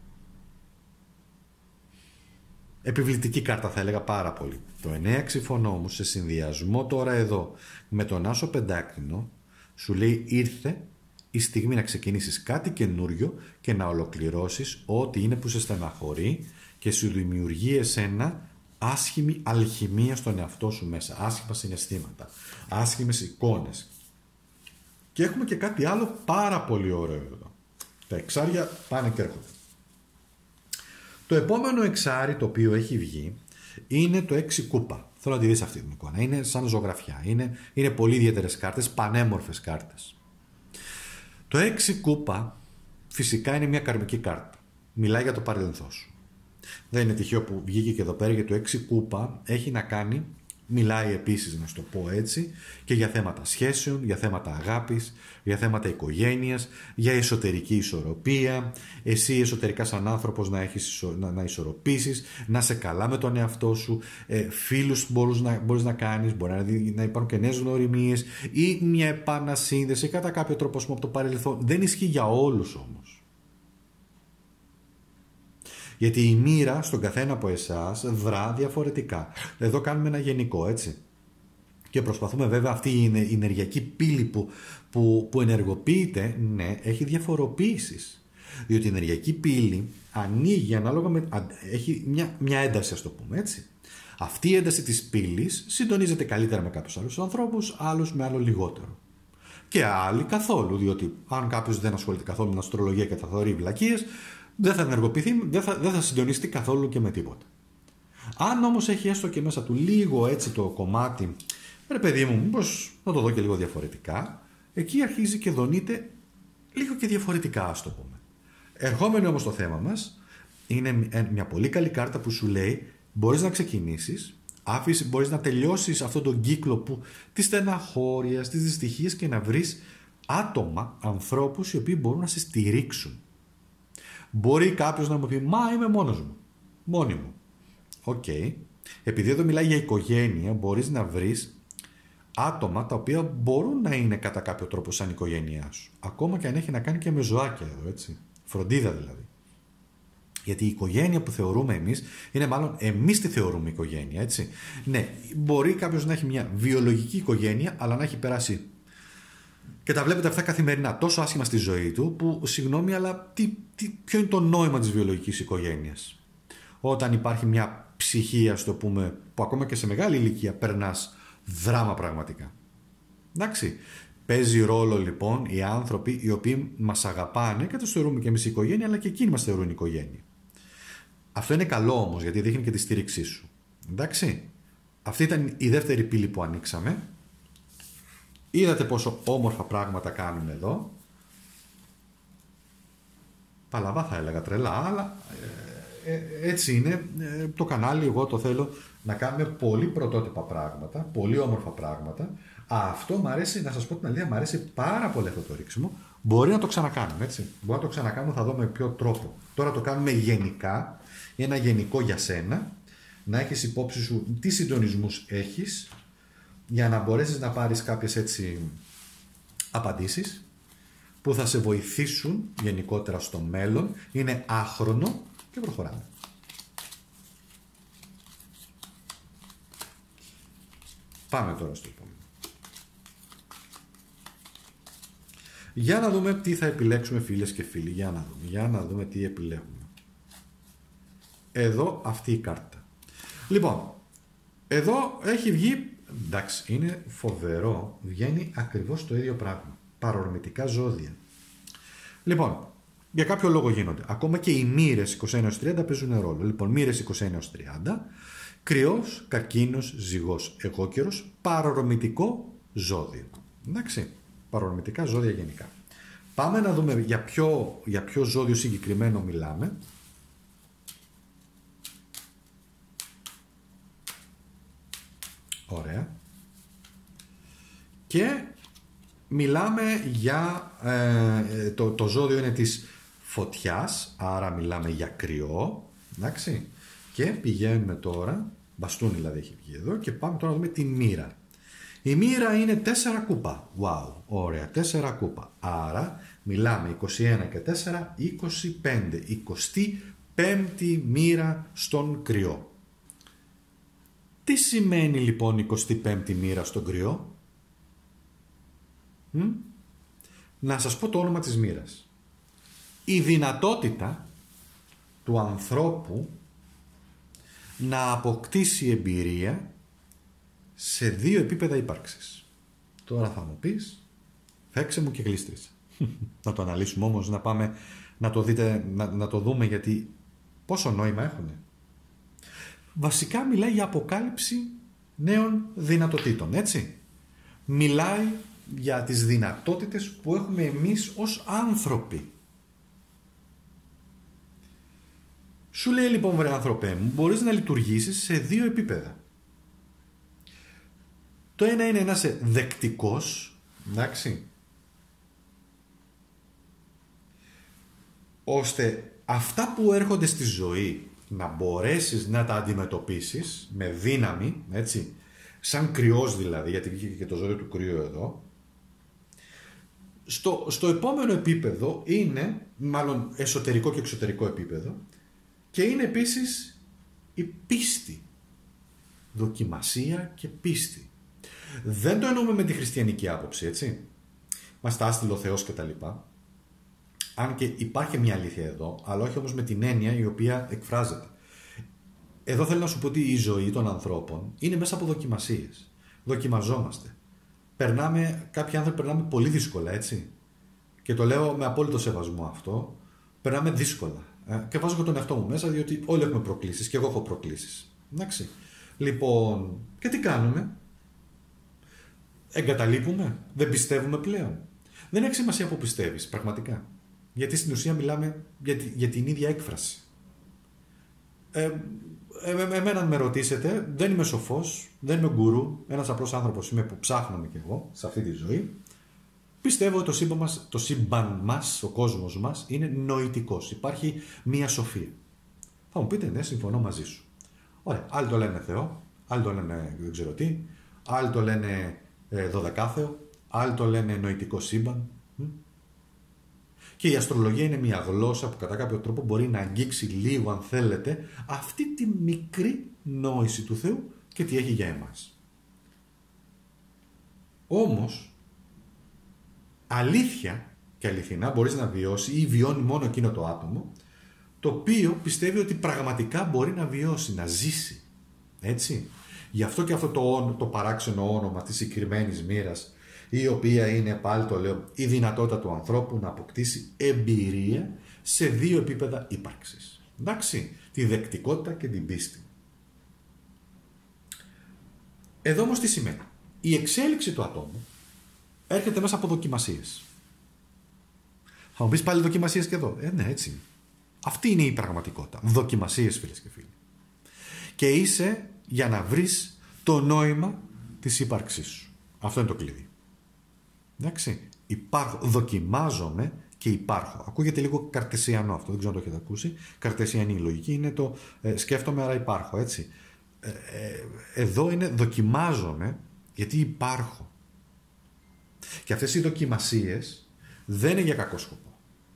Speaker 1: Επιβλητική κάρτα θα έλεγα πάρα πολύ. Το 9 ξυφών όμως σε συνδυασμό τώρα εδώ με τον άσο πεντάκτηνο σου λέει ήρθε η στιγμή να ξεκινήσεις κάτι καινούριο και να ολοκληρώσεις ό,τι είναι που σε στεναχωρεί και σου δημιουργεί εσένα άσχημη αλχημία στον εαυτό σου μέσα, άσχημα συναισθήματα, άσχημες εικόνες. Και έχουμε και κάτι άλλο πάρα πολύ ωραίο εδώ. Τα εξάρια πάνε και έρχονται. Το επόμενο εξάρι το οποίο έχει βγει είναι το 6 κούπα. Θέλω να τη δεις αυτή την εικόνα. Είναι σαν ζωγραφιά. Είναι πολύ ιδιαίτερες κάρτες, πανέμορφες κάρτες. Το 6 κούπα φυσικά είναι μια καρμική κάρτα. Μιλάει για το παρελθόν σου. Δεν είναι τυχαίο που βγήκε και εδώ πέρα, γιατί το 6 κούπα έχει να κάνει, μιλάει επίσης, να σου το πω έτσι, και για θέματα σχέσεων, για θέματα αγάπης, για θέματα οικογένειας, για εσωτερική ισορροπία, εσύ εσωτερικά σαν άνθρωπος να ισορροπήσεις, να είσαι καλά με τον εαυτό σου, φίλους μπορείς να κάνεις, μπορεί να υπάρχουν και νέες γνωριμίες ή μια επανασύνδεση κατά κάποιο τρόπο από το παρελθόν. Δεν ισχύει για όλους όμως. Γιατί η μοίρα στον καθένα από εσάς δρά διαφορετικά. Εδώ κάνουμε ένα γενικό, έτσι. Και προσπαθούμε βέβαια αυτή η ενεργειακή πύλη που ενεργοποιείται, ναι, έχει διαφοροποίησεις. Διότι η ενεργειακή πύλη ανοίγει ανάλογα με... έχει μια ένταση, ας το πούμε, έτσι. Αυτή η ένταση της πύλης συντονίζεται καλύτερα με κάποιους άλλους ανθρώπους, άλλους με άλλο λιγότερο. Και άλλοι καθόλου, διότι αν κάποιος δεν ασχολείται καθόλου με την αστρολογία και θα θεωρεί βλακίες, δεν θα ενεργοποιηθεί, δεν θα συντονιστεί καθόλου και με τίποτα. Αν όμως έχει έστω και μέσα του λίγο έτσι το κομμάτι Ρε παιδί μου, μήπως να το δω και λίγο διαφορετικά. Εκεί αρχίζει και δονείται λίγο και διαφορετικά, ας το πούμε. Ερχόμενοι όμως στο θέμα μας, είναι μια πολύ καλή κάρτα που σου λέει μπορείς να ξεκινήσεις, μπορείς να τελειώσεις αυτόν τον κύκλο της στεναχώριας, της δυστυχίας και να βρεις άτομα, ανθρώπους οι οποίοι μπορούν να σε στηρίξουν. Μπορεί κάποιος να μου πει «Μα είμαι μόνος μου, μόνη μου». Οκ. Επειδή εδώ μιλάει για οικογένεια, μπορείς να βρεις άτομα τα οποία μπορούν να είναι κατά κάποιο τρόπο σαν οικογένειά σου. Ακόμα και αν έχει να κάνει και με ζωάκια εδώ, έτσι. Φροντίδα δηλαδή. Γιατί η οικογένεια που θεωρούμε εμείς είναι μάλλον εμείς τη θεωρούμε οικογένεια, έτσι. Ναι, μπορεί κάποιος να έχει μια βιολογική οικογένεια, αλλά να έχει περάσει. Και τα βλέπετε αυτά καθημερινά τόσο άσχημα στη ζωή του, που συγγνώμη, αλλά ποιο είναι το νόημα της βιολογικής οικογένειας? Όταν υπάρχει μια ψυχή, ας το πούμε, που ακόμα και σε μεγάλη ηλικία περνάς δράμα πραγματικά. Εντάξει. Παίζει ρόλο λοιπόν οι άνθρωποι οι οποίοι μας αγαπάνε και τους θεωρούμε και εμείς οικογένεια, αλλά και εκείνοι μας θεωρούν οικογένεια. Αυτό είναι καλό όμως, γιατί δείχνει και τη στήριξή σου. Εντάξει. Αυτή ήταν η δεύτερη πύλη που ανοίξαμε. Είδατε πόσο όμορφα πράγματα κάνουμε εδώ. Παλαβά θα έλεγα, τρελά, αλλά έτσι είναι το κανάλι. Εγώ το θέλω να κάνουμε πολύ πρωτότυπα πράγματα, πολύ όμορφα πράγματα. Αυτό μου αρέσει, να σας πω την αλήθεια, μου αρέσει πάρα πολύ αυτό το ρίξιμο. Μπορεί να το ξανακάνουμε, έτσι. Μπορεί να το ξανακάνουμε, θα δω με ποιο τρόπο. Τώρα το κάνουμε γενικά, ένα γενικό για σένα, να έχεις υπόψη σου τι συντονισμούς έχεις, για να μπορέσεις να πάρεις κάποιες έτσι απαντήσεις που θα σε βοηθήσουν γενικότερα στο μέλλον. Είναι άχρονο και προχωράμε. Πάμε τώρα στο επόμενο. Για να δούμε τι θα επιλέξουμε, φίλες και φίλοι. Για να δούμε τι επιλέγουμε. Εδώ αυτή η κάρτα. Λοιπόν, εδώ έχει βγει, εντάξει, είναι φοβερό, βγαίνει ακριβώς το ίδιο πράγμα. Παρορμητικά ζώδια. Λοιπόν, για κάποιο λόγο γίνονται. Ακόμα και οι μοίρες 21-30 παίζουν ρόλο. Λοιπόν, μοίρες 21-30, κρυός, καρκίνος, ζυγός, εγώκερος, παρορμητικό ζώδιο. Εντάξει, παρορμητικά ζώδια γενικά. Πάμε να δούμε για ποιο ζώδιο συγκεκριμένο μιλάμε. Ωραία. Και μιλάμε για το ζώδιο είναι της φωτιάς, άρα μιλάμε για κρυό. Εντάξει. Και πηγαίνουμε τώρα, μπαστούνι δηλαδή έχει βγει εδώ, και πάμε τώρα να δούμε τη μοίρα. Η μοίρα είναι 4 κούπα. Wow, ωραία, 4 κούπα. Άρα μιλάμε 21 και 4, 25. 25η μοίρα στον κρυό. Τι σημαίνει λοιπόν 25η μοίρα στον κρυό? Να σας πω το όνομα της μοίρας. Η δυνατότητα του ανθρώπου να αποκτήσει εμπειρία σε 2 επίπεδα ύπαρξης. Τώρα θα μου πεις, φέξε μου και γλίστρισε. Να το αναλύσουμε όμως, να πάμε να το δείτε, να το δούμε, γιατί πόσο νόημα έχουνε. Βασικά μιλάει για αποκάλυψη νέων δυνατοτήτων, έτσι. Μιλάει για τις δυνατότητες που έχουμε εμείς ως άνθρωποι. Σου λέει λοιπόν, βρε άνθρωπέ μου, μπορείς να λειτουργήσεις σε 2 επίπεδα. Το ένα είναι να είσαι δεκτικός, εντάξει, ώστε αυτά που έρχονται στη ζωή να μπορέσεις να τα αντιμετωπίσεις με δύναμη, έτσι, σαν κρυός δηλαδή, γιατί βγήκε και το ζώδιο του κρύου εδώ. Στο επόμενο επίπεδο είναι, μάλλον εσωτερικό και εξωτερικό επίπεδο, και είναι επίσης η πίστη, δοκιμασία και πίστη. Δεν το εννοούμε με τη χριστιανική άποψη, έτσι. Μας τα άστειλε ο Θεός και τα λοιπά. Αν και υπάρχει μια αλήθεια εδώ, αλλά όχι όμως με την έννοια η οποία εκφράζεται. Εδώ θέλω να σου πω ότι η ζωή των ανθρώπων είναι μέσα από δοκιμασίες. Δοκιμαζόμαστε. Κάποιοι άνθρωποι περνάμε πολύ δύσκολα, έτσι. Και το λέω με απόλυτο σεβασμό αυτό. Περνάμε δύσκολα. Και βάζω και τον εαυτό μου μέσα, διότι όλοι έχουμε προκλήσεις και εγώ έχω προκλήσεις. Εντάξει. Λοιπόν, και τι κάνουμε? Εγκαταλείπουμε, δεν πιστεύουμε πλέον. Δεν έχει σημασία που πιστεύεις, πραγματικά. Γιατί στην ουσία μιλάμε για την ίδια έκφραση. Εμένα με ρωτήσετε, δεν είμαι σοφός, δεν είμαι γκουρού, ένας απλός άνθρωπος είμαι που ψάχνομαι κι εγώ σε αυτή τη ζωή. Πιστεύω ότι το σύμπαν μας, ο κόσμος μας, είναι νοητικός. Υπάρχει μία σοφία. Θα μου πείτε, ναι, συμφωνώ μαζί σου. Ωραία, άλλοι το λένε Θεό, άλλοι το λένε δεν ξέρω τι, άλλοι το λένε δωδεκάθεο, άλλοι το λένε νοητικό σύμπαν. Και η αστρολογία είναι μια γλώσσα που κατά κάποιο τρόπο μπορεί να αγγίξει λίγο, αν θέλετε, αυτή τη μικρή νόηση του Θεού και τι έχει για εμάς. Όμως, αλήθεια και αληθινά μπορείς να βιώσει ή βιώνει μόνο εκείνο το άτομο, το οποίο πιστεύει ότι πραγματικά μπορεί να βιώσει, να ζήσει. Έτσι. Γι' αυτό και αυτό το παράξενο όνομα της συγκεκριμένης μοίρας, η οποία είναι, πάλι το λέω, η δυνατότητα του ανθρώπου να αποκτήσει εμπειρία σε δύο επίπεδα ύπαρξης. Εντάξει, τη δεκτικότητα και την πίστη. Εδώ όμως τι σημαίνει? Η εξέλιξη του ατόμου έρχεται μέσα από δοκιμασίες. Θα μου πεις πάλι δοκιμασίες και εδώ. Ναι, έτσι είναι. Αυτή είναι η πραγματικότητα. Δοκιμασίες, φίλες και φίλοι. Και είσαι για να βρεις το νόημα της ύπαρξής σου. Αυτό είναι το κλειδί. Εντάξει. Δοκιμάζομαι και υπάρχω. Ακούγεται λίγο καρτεσιανό αυτό, δεν ξέρω αν το έχετε ακούσει. Καρτεσιανή λογική είναι το σκέφτομαι άρα υπάρχω, έτσι. Εδώ είναι δοκιμάζομαι γιατί υπάρχω. Και αυτές οι δοκιμασίες δεν είναι για κακό σκοπό.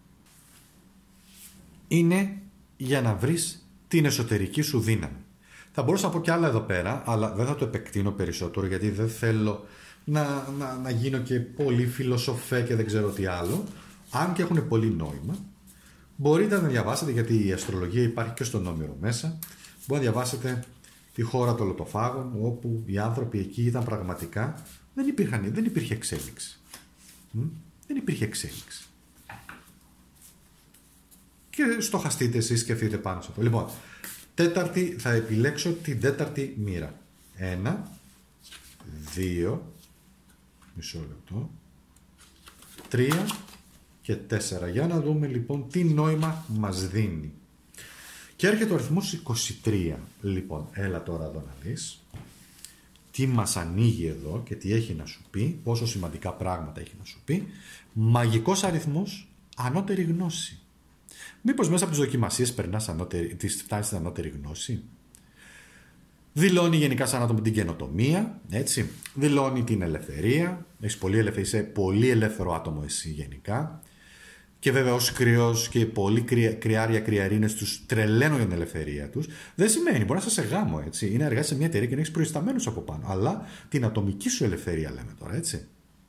Speaker 1: Είναι για να βρεις την εσωτερική σου δύναμη. Θα μπορούσα να πω κι άλλα εδώ πέρα, αλλά δεν θα το επεκτείνω περισσότερο γιατί δεν θέλω να γίνω και πολύ φιλοσοφέ και δεν ξέρω τι άλλο. Αν και έχουν πολύ νόημα, μπορείτε να διαβάσετε, γιατί η αστρολογία υπάρχει και στον Όμηρο μέσα. Μπορείτε να διαβάσετε τη χώρα των λωτοφάγων, όπου οι άνθρωποι εκεί ήταν πραγματικά, δεν υπήρχε εξέλιξη. Δεν υπήρχε εξέλιξη. Και στοχαστείτε εσείς, σκεφτείτε πάνω σε αυτό. Λοιπόν, θα επιλέξω την τέταρτη μοίρα. 1, 2, μισό λεπτό, 3 και 4. Για να δούμε λοιπόν τι νόημα μας δίνει. Και έρχεται ο αριθμός 23. Λοιπόν, έλα τώρα εδώ να δεις τι μας ανοίγει εδώ και τι έχει να σου πει, πόσο σημαντικά πράγματα έχει να σου πει. Μαγικός αριθμός, ανώτερη γνώση. Μήπως μέσα από τις δοκιμασίες φτάνεις στην ανώτερη γνώση? Δηλώνει γενικά σαν άτομο την καινοτομία, έτσι. Δηλώνει την ελευθερία. Έχεις πολύ ελευθερία, είσαι πολύ ελεύθερο άτομο εσύ γενικά. Και βέβαια ως κρυός και πολλοί κρυαρίνες τους τρελαίνουν για την ελευθερία τους. Δεν σημαίνει, μπορεί να είσαι σε γάμο, έτσι. Είναι να εργάζεσαι σε μια εταιρεία και να έχεις προϊσταμένους από πάνω. Αλλά την ατομική σου ελευθερία λέμε τώρα, έτσι.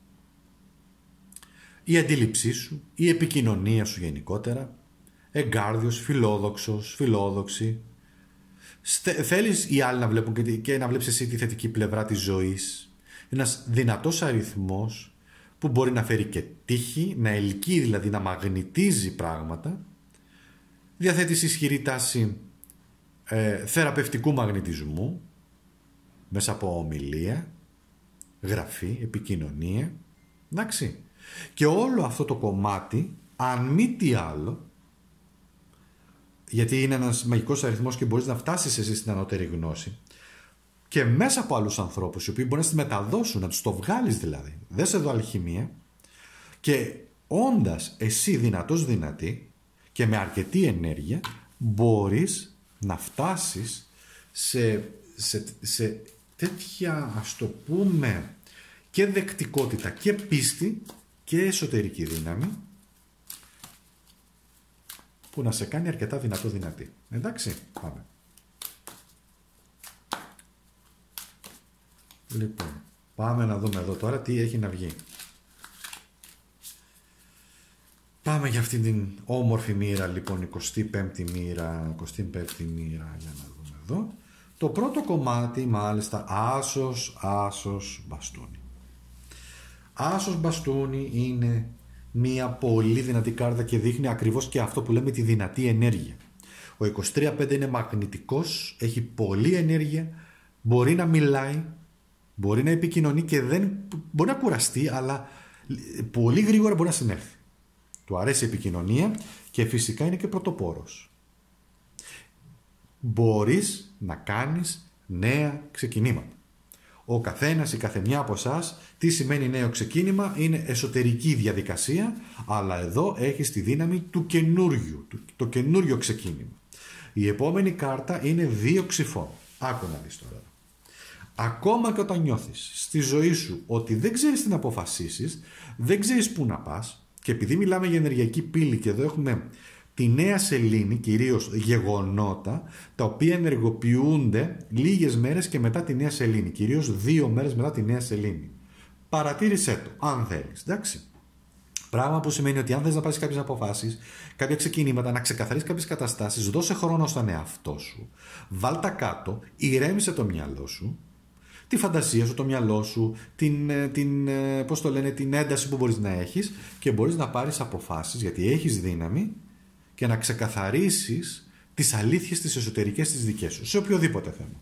Speaker 1: Η αντίληψή σου, η επικοινωνία σου γενικότερα. Εγκάρδιος, φιλόδοξος, φιλόδοξη. Θέλεις οι άλλοι να βλέπουν και να βλέπεις εσύ τη θετική πλευρά της ζωής. Ένας δυνατός αριθμός που μπορεί να φέρει και τύχη, να ελκύει δηλαδή, να μαγνητίζει πράγματα. Διαθέτεις ισχυρή τάση θεραπευτικού μαγνητισμού μέσα από ομιλία, γραφή, επικοινωνία. Εντάξει. Και όλο αυτό το κομμάτι, αν μη τι άλλο, γιατί είναι ένας μαγικός αριθμός και μπορείς να φτάσεις εσύ στην ανώτερη γνώση και μέσα από άλλους ανθρώπους οι οποίοι μπορεί να στη μεταδώσουν, να τους το βγάλεις δηλαδή. Δες εδώ αλχημία και όντας εσύ δυνατός δυνατή και με αρκετή ενέργεια μπορείς να φτάσεις σε τέτοια, ας το πούμε, και δεκτικότητα και πίστη και εσωτερική δύναμη που να σε κάνει αρκετά δυνατό δυνατή. Εντάξει, πάμε. Λοιπόν, πάμε να δούμε εδώ τώρα τι έχει να βγει. Πάμε για αυτήν την όμορφη μοίρα, λοιπόν, 25η μοίρα, 25η μοίρα, για να δούμε εδώ. Το πρώτο κομμάτι, μάλιστα, άσος, μπαστούνι. Άσος μπαστούνι είναι μία πολύ δυνατή κάρτα και δείχνει ακριβώς και αυτό που λέμε τη δυνατή ενέργεια. Ο 23-5 είναι μαγνητικός, έχει πολλή ενέργεια, μπορεί να μιλάει Μπορεί να επικοινωνεί και μπορεί να κουραστεί, αλλά πολύ γρήγορα μπορεί να συνέλθει. Του αρέσει η επικοινωνία και φυσικά είναι και πρωτοπόρος. Μπορείς να κάνεις νέα ξεκινήματα. Ο καθένας, η καθεμιά από εσάς, τι σημαίνει νέο ξεκίνημα? Είναι εσωτερική διαδικασία, αλλά εδώ έχεις τη δύναμη του καινούριου, το καινούριο ξεκίνημα. Η επόμενη κάρτα είναι 2 ξυφών. Άκου να δεις τώρα. Ακόμα και όταν νιώθεις στη ζωή σου ότι δεν ξέρεις τι να αποφασίσεις, δεν ξέρεις πού να πας, και επειδή μιλάμε για ενεργειακή πύλη και εδώ έχουμε τη νέα σελήνη, κυρίως γεγονότα, τα οποία ενεργοποιούνται λίγες μέρες και μετά τη νέα σελήνη, κυρίως 2 μέρες μετά τη νέα σελήνη. Παρατήρησέ το, αν θέλεις, εντάξει. Πράγμα που σημαίνει ότι αν θες να πάρεις κάποιες αποφάσεις, κάποια ξεκινήματα, να ξεκαθαρίσεις κάποιες καταστάσεις, δώσε χρόνο στον εαυτό σου, βάλ τα κάτω, ηρέμησε το μυαλό σου, τη φαντασία σου, το μυαλό σου, την ένταση που μπορείς να έχεις και μπορείς να πάρεις αποφάσεις, γιατί έχεις δύναμη, και να ξεκαθαρίσεις τις αλήθειες, τις εσωτερικές, τις δικές σου, σε οποιοδήποτε θέμα.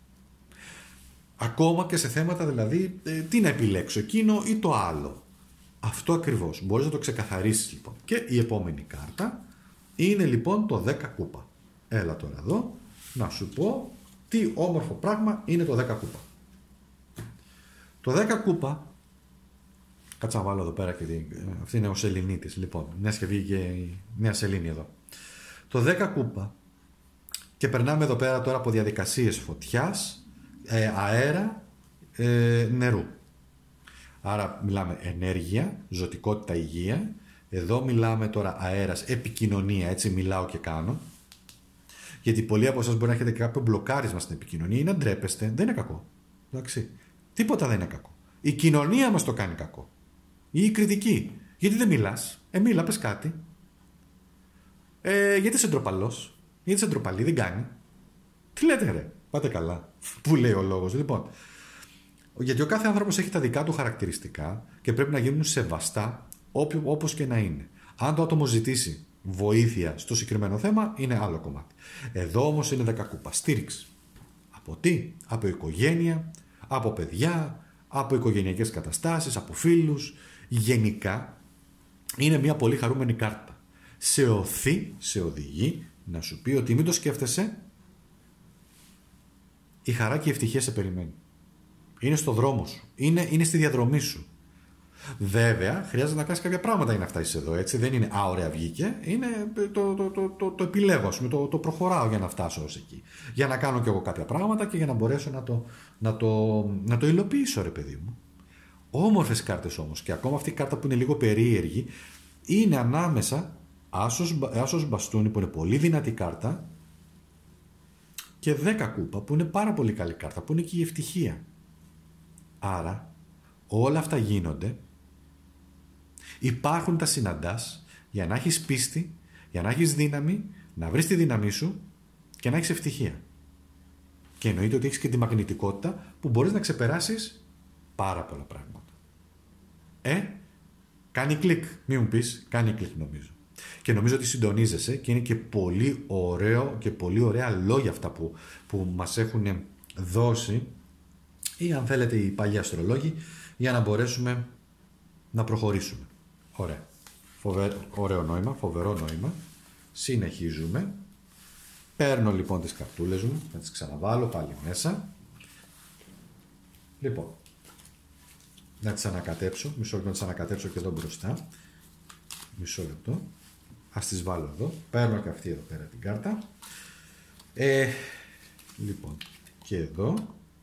Speaker 1: Ακόμα και σε θέματα δηλαδή, τι να επιλέξω, εκείνο ή το άλλο. Αυτό ακριβώς. Μπορείς να το ξεκαθαρίσεις λοιπόν. Και η επόμενη κάρτα είναι λοιπόν το 10 κούπα. Έλα τώρα εδώ να σου πω τι όμορφο πράγμα είναι το 10 κούπα. Το 10 κούπα, κάτσα να βάλω εδώ πέρα και αυτή είναι ο σεληνίτης, λοιπόν, μιας και βγήκε η νέα σελήνη εδώ. Το 10 κούπα, και περνάμε εδώ πέρα τώρα από διαδικασίες φωτιάς, αέρα, νερού. Άρα μιλάμε ενέργεια, ζωτικότητα, υγεία. Εδώ μιλάμε τώρα αέρας, επικοινωνία, έτσι μιλάω και κάνω. Γιατί πολλοί από εσάς μπορεί να έχετε κάποιο μπλοκάρισμα στην επικοινωνία ή να ντρέπεστε, δεν είναι κακό. Εντάξει. Τίποτα δεν είναι κακό. Η κοινωνία μας το κάνει κακό. Ή η κριτική. Γιατί δεν μιλάς? Μίλα, πες κάτι. Γιατί είσαι ντροπαλός? Γιατί είσαι ντροπαλή, δεν κάνει. Τι λέτε ρε, πάτε καλά. Πού λέει ο λόγος? Λοιπόν, γιατί ο κάθε άνθρωπος έχει τα δικά του χαρακτηριστικά και πρέπει να γίνουν σεβαστά όπως και να είναι. Αν το άτομο ζητήσει βοήθεια στο συγκεκριμένο θέμα, είναι άλλο κομμάτι. Εδώ όμως είναι 10 κούπα. Στήριξη. Από τι? Από οικογένεια, από παιδιά, από οικογενειακές καταστάσεις, από φίλους. Γενικά είναι μια πολύ χαρούμενη κάρτα. Σε οθεί, σε οδηγεί να σου πει ότι μην το σκέφτεσαι, η χαρά και η ευτυχία σε περιμένει. Είναι στο δρόμο σου, είναι στη διαδρομή σου. Βέβαια, χρειάζεται να κάνεις κάποια πράγματα για να φτάσεις εδώ, έτσι. Δεν είναι ωραία βγήκε, είναι το επιλέγω, ας πούμε, το προχωράω για να φτάσω ως εκεί. Για να κάνω κι εγώ κάποια πράγματα και για να μπορέσω να το υλοποιήσω, ρε παιδί μου. Όμορφες κάρτες όμως, και ακόμα αυτή η κάρτα που είναι λίγο περίεργη, είναι ανάμεσα άσος μπαστούνι που είναι πολύ δυνατή κάρτα και 10 κούπα που είναι πάρα πολύ καλή κάρτα, που είναι και η ευτυχία. Άρα όλα αυτά γίνονται, υπάρχουν, τα συναντάς για να έχεις πίστη, για να έχεις δύναμη, να βρεις τη δύναμή σου και να έχεις ευτυχία. Και εννοείται ότι έχεις και τη μαγνητικότητα που μπορείς να ξεπεράσεις πάρα πολλά πράγματα. Κάνει κλικ, μη μου πεις, κάνει κλικ νομίζω. Και νομίζω ότι συντονίζεσαι και είναι και πολύ ωραίο και πολύ ωραία λόγια αυτά που μας έχουν δώσει, ή αν θέλετε οι παλιοί αστρολόγοι, για να μπορέσουμε να προχωρήσουμε. Ωραία. Ωραίο νόημα, φοβερό νόημα. Συνεχίζουμε. Παίρνω λοιπόν τις καρτούλες μου, θα τις ξαναβάλω πάλι μέσα. Λοιπόν, να τις ανακατέψω, μισό λεπτό να τις ανακατέψω και εδώ μπροστά. Μισό λεπτό. Ας τις βάλω εδώ. Παίρνω και αυτή εδώ πέρα την κάρτα. Λοιπόν, και εδώ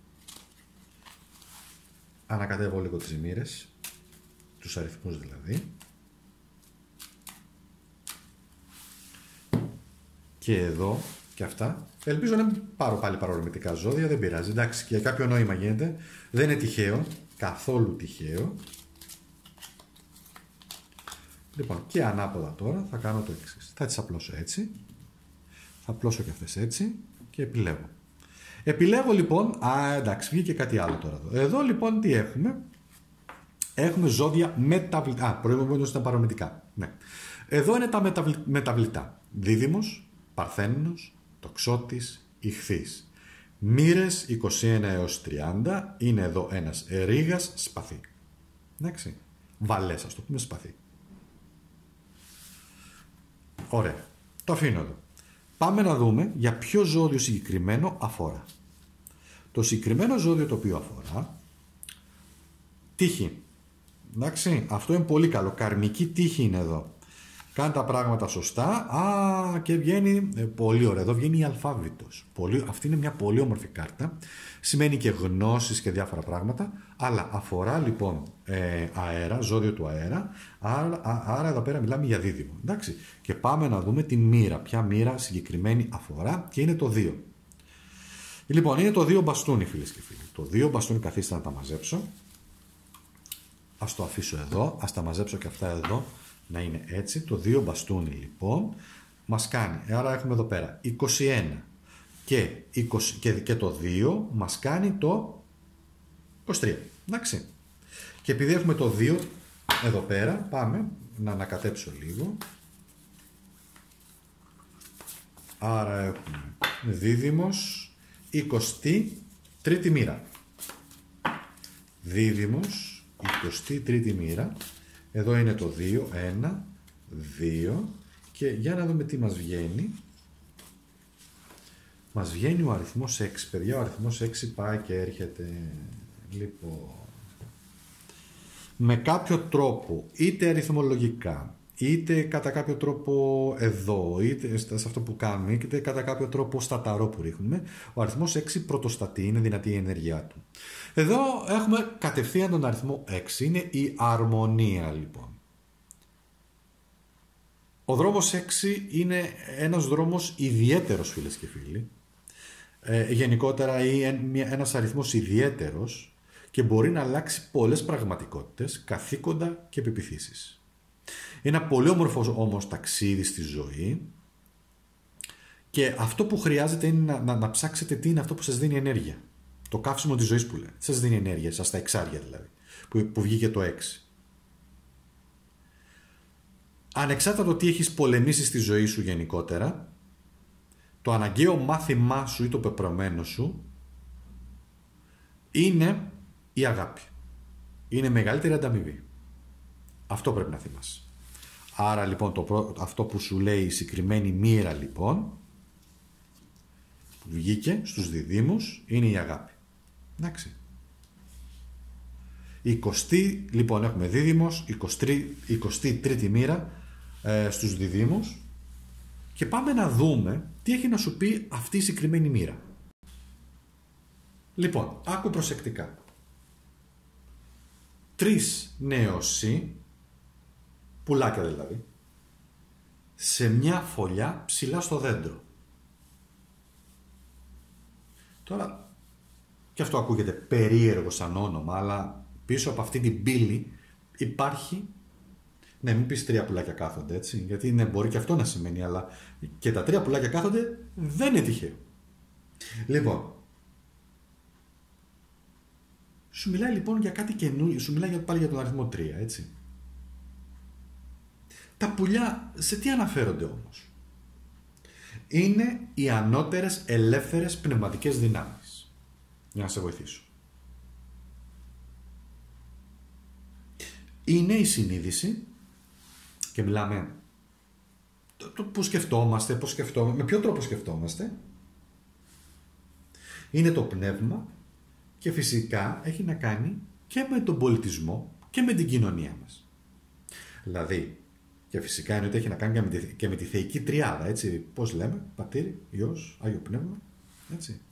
Speaker 1: ανακατεύω λίγο τις μοίρες, τους αριθμούς δηλαδή. Και εδώ και αυτά. Ελπίζω να μην πάρω πάλι παρορμητικά ζώδια, δεν πειράζει. Εντάξει, και κάποιο νόημα γίνεται. Δεν είναι τυχαίο, καθόλου τυχαίο. Λοιπόν, και ανάποδα τώρα θα κάνω το εξής. Θα τις απλώσω έτσι. Θα απλώσω και αυτές έτσι και επιλέγω. Επιλέγω λοιπόν, εντάξει, βγήκε κάτι άλλο τώρα εδώ. Εδώ λοιπόν τι έχουμε? Έχουμε ζώδια μεταβλητά. Προηγούμενος ήταν παρομητικά. Ναι. Εδώ είναι τα μεταβλητά. Δίδυμος, Παρθένος, Τοξότης, Ιχθύς. Μοίρες 21 έως 30, είναι εδώ ένας ρήγας σπαθί. Εντάξει. Βαλές, ας το πούμε, σπαθί. Ωραία. Το αφήνω εδώ. Πάμε να δούμε για ποιο ζώδιο συγκεκριμένο αφορά. Το συγκεκριμένο ζώδιο το οποίο αφορά, τύχη. Εντάξει, αυτό είναι πολύ καλό. Καρμική τύχη είναι εδώ. Κάνει τα πράγματα σωστά. Και βγαίνει πολύ ωραία. Εδώ βγαίνει η αλφάβητος. Αυτή είναι μια πολύ όμορφη κάρτα. Σημαίνει και γνώσεις και διάφορα πράγματα. Αλλά αφορά λοιπόν αέρα, ζώδιο του αέρα. Άρα εδώ πέρα μιλάμε για δίδυμο. Εντάξει. Και πάμε να δούμε τη μοίρα. Ποια μοίρα συγκεκριμένη αφορά, και είναι το 2. Λοιπόν, είναι το 2 μπαστούνι, φίλες και φίλοι. Το 2 μπαστούνι, καθίστε να τα μαζέψω. Ας το αφήσω εδώ. Ας τα μαζέψω και αυτά εδώ. Να είναι έτσι. Το 2 μπαστούνι λοιπόν μας κάνει. Άρα έχουμε εδώ πέρα 21 και το 2 μας κάνει το 23. Εντάξει. Και επειδή έχουμε το 2 εδώ πέρα, πάμε να ανακατέψω λίγο. Άρα έχουμε δίδυμος 23η μοίρα. Δίδυμος 23η μοίρα. Εδώ είναι το 2, 1, 2, και για να δούμε τι μας βγαίνει. Μας βγαίνει ο αριθμός 6, παιδιά, ο αριθμός 6 πάει και έρχεται. Λοιπόν, με κάποιο τρόπο, είτε αριθμολογικά, είτε κατά κάποιο τρόπο εδώ, είτε σε αυτό που κάνουμε, είτε κατά κάποιο τρόπο στα ταρό που ρίχνουμε, ο αριθμός 6 πρωτοστατεί, είναι δυνατή η ενέργειά του. Εδώ έχουμε κατευθείαν τον αριθμό 6, είναι η αρμονία λοιπόν. Ο δρόμος 6 είναι ένας δρόμος ιδιαίτερος, φίλες και φίλοι. Γενικότερα ένας αριθμός ιδιαίτερος, και μπορεί να αλλάξει πολλές πραγματικότητες, καθήκοντα και πεποιθήσεις. Είναι ένα πολύ όμορφο όμως ταξίδι στη ζωή, και αυτό που χρειάζεται είναι να ψάξετε τι είναι αυτό που σας δίνει ενέργεια. Το καύσιμο της ζωής που λέτε. Σας δίνει ενέργεια, σας τα εξάρια δηλαδή, που βγήκε το 6. Ανεξάρτητα το τι έχεις πολεμήσει στη ζωή σου γενικότερα, το αναγκαίο μάθημά σου ή το πεπρωμένο σου είναι η αγάπη. Είναι μεγαλύτερη ανταμοιβή. Αυτό πρέπει να θυμάσαι. Άρα λοιπόν αυτό που σου λέει η συγκεκριμένη μοίρα λοιπόν, που βγήκε στους διδύμους, είναι η αγάπη. Εντάξει. 20, λοιπόν έχουμε δίδυμος, 23η μοίρα στους διδύμους, και πάμε να δούμε τι έχει να σου πει αυτή η συγκεκριμένη μοίρα. Λοιπόν, άκου προσεκτικά. 3 νέοσι, πουλάκια δηλαδή, σε μια φωλιά ψηλά στο δέντρο. Τώρα, και αυτό ακούγεται περίεργο σαν όνομα, αλλά πίσω από αυτή την πύλη υπάρχει, ναι, μην πεις 3 πουλάκια κάθονται, έτσι, γιατί ναι, μπορεί και αυτό να σημαίνει, αλλά και τα 3 πουλάκια κάθονται δεν είναι τυχαίο. Λοιπόν, σου μιλάει λοιπόν για κάτι καινούριο, σου μιλάει πάλι για τον αριθμό 3, έτσι. Τα πουλιά σε τι αναφέρονται όμως? Είναι οι ανώτερες ελεύθερες πνευματικές δυνάμεις. Για να σε βοηθήσω. Είναι η συνείδηση, και μιλάμε το που σκεφτόμαστε, πώς σκεφτόμαστε, με ποιο τρόπο σκεφτόμαστε. Είναι το πνεύμα, και φυσικά έχει να κάνει και με τον πολιτισμό και με την κοινωνία μας. Δηλαδή, και φυσικά είναι ότι έχει να κάνει και με τη θεϊκή τριάδα, έτσι, πώς λέμε, Πατήρ, Υιός, Άγιο Πνεύμα, έτσι.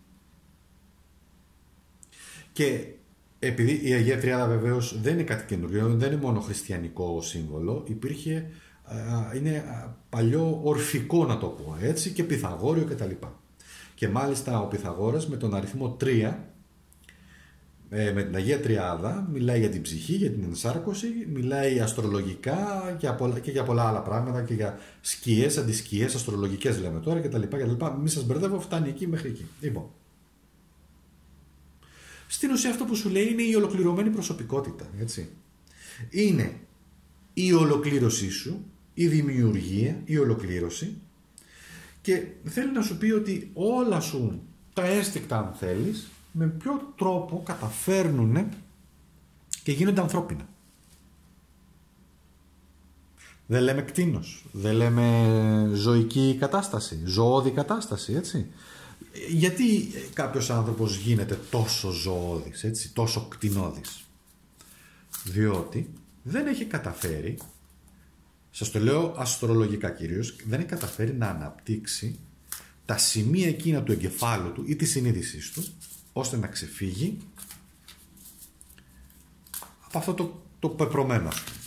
Speaker 1: Και επειδή η Αγία Τριάδα βεβαίως δεν είναι κάτι καινούριο, δεν είναι μόνο χριστιανικό σύμβολο, υπήρχε, είναι παλιό ορφικό να το πω έτσι, και Πυθαγόριο κτλ. Και μάλιστα ο Πυθαγόρας με τον αριθμό 3, με την Αγία Τριάδα, μιλάει για την ψυχή, για την ενσάρκωση, μιλάει αστρολογικά και για πολλά άλλα πράγματα, και για σκιές, αντισκιές, αστρολογικές λέμε τώρα κτλ. Μην σας μπερδεύω, φτάνει εκεί μέχρι εκεί. Λοιπόν, στην ουσία αυτό που σου λέει είναι η ολοκληρωμένη προσωπικότητα, έτσι. Είναι η ολοκλήρωσή σου, η δημιουργία, η ολοκλήρωση, και θέλει να σου πει ότι όλα σου τα ένστικτα αν θέλεις, με ποιο τρόπο καταφέρνουν και γίνονται ανθρώπινα. Δεν λέμε κτήνος, δεν λέμε ζωική κατάσταση, ζωώδη κατάσταση, έτσι. Γιατί κάποιος άνθρωπος γίνεται τόσο ζωώδης, έτσι, τόσο κτηνώδης? Διότι δεν έχει καταφέρει, σας το λέω αστρολογικά κυρίως, δεν έχει καταφέρει να αναπτύξει τα σημεία εκείνα του εγκεφάλου του ή της συνείδησής του, ώστε να ξεφύγει από αυτό το πεπρωμένο.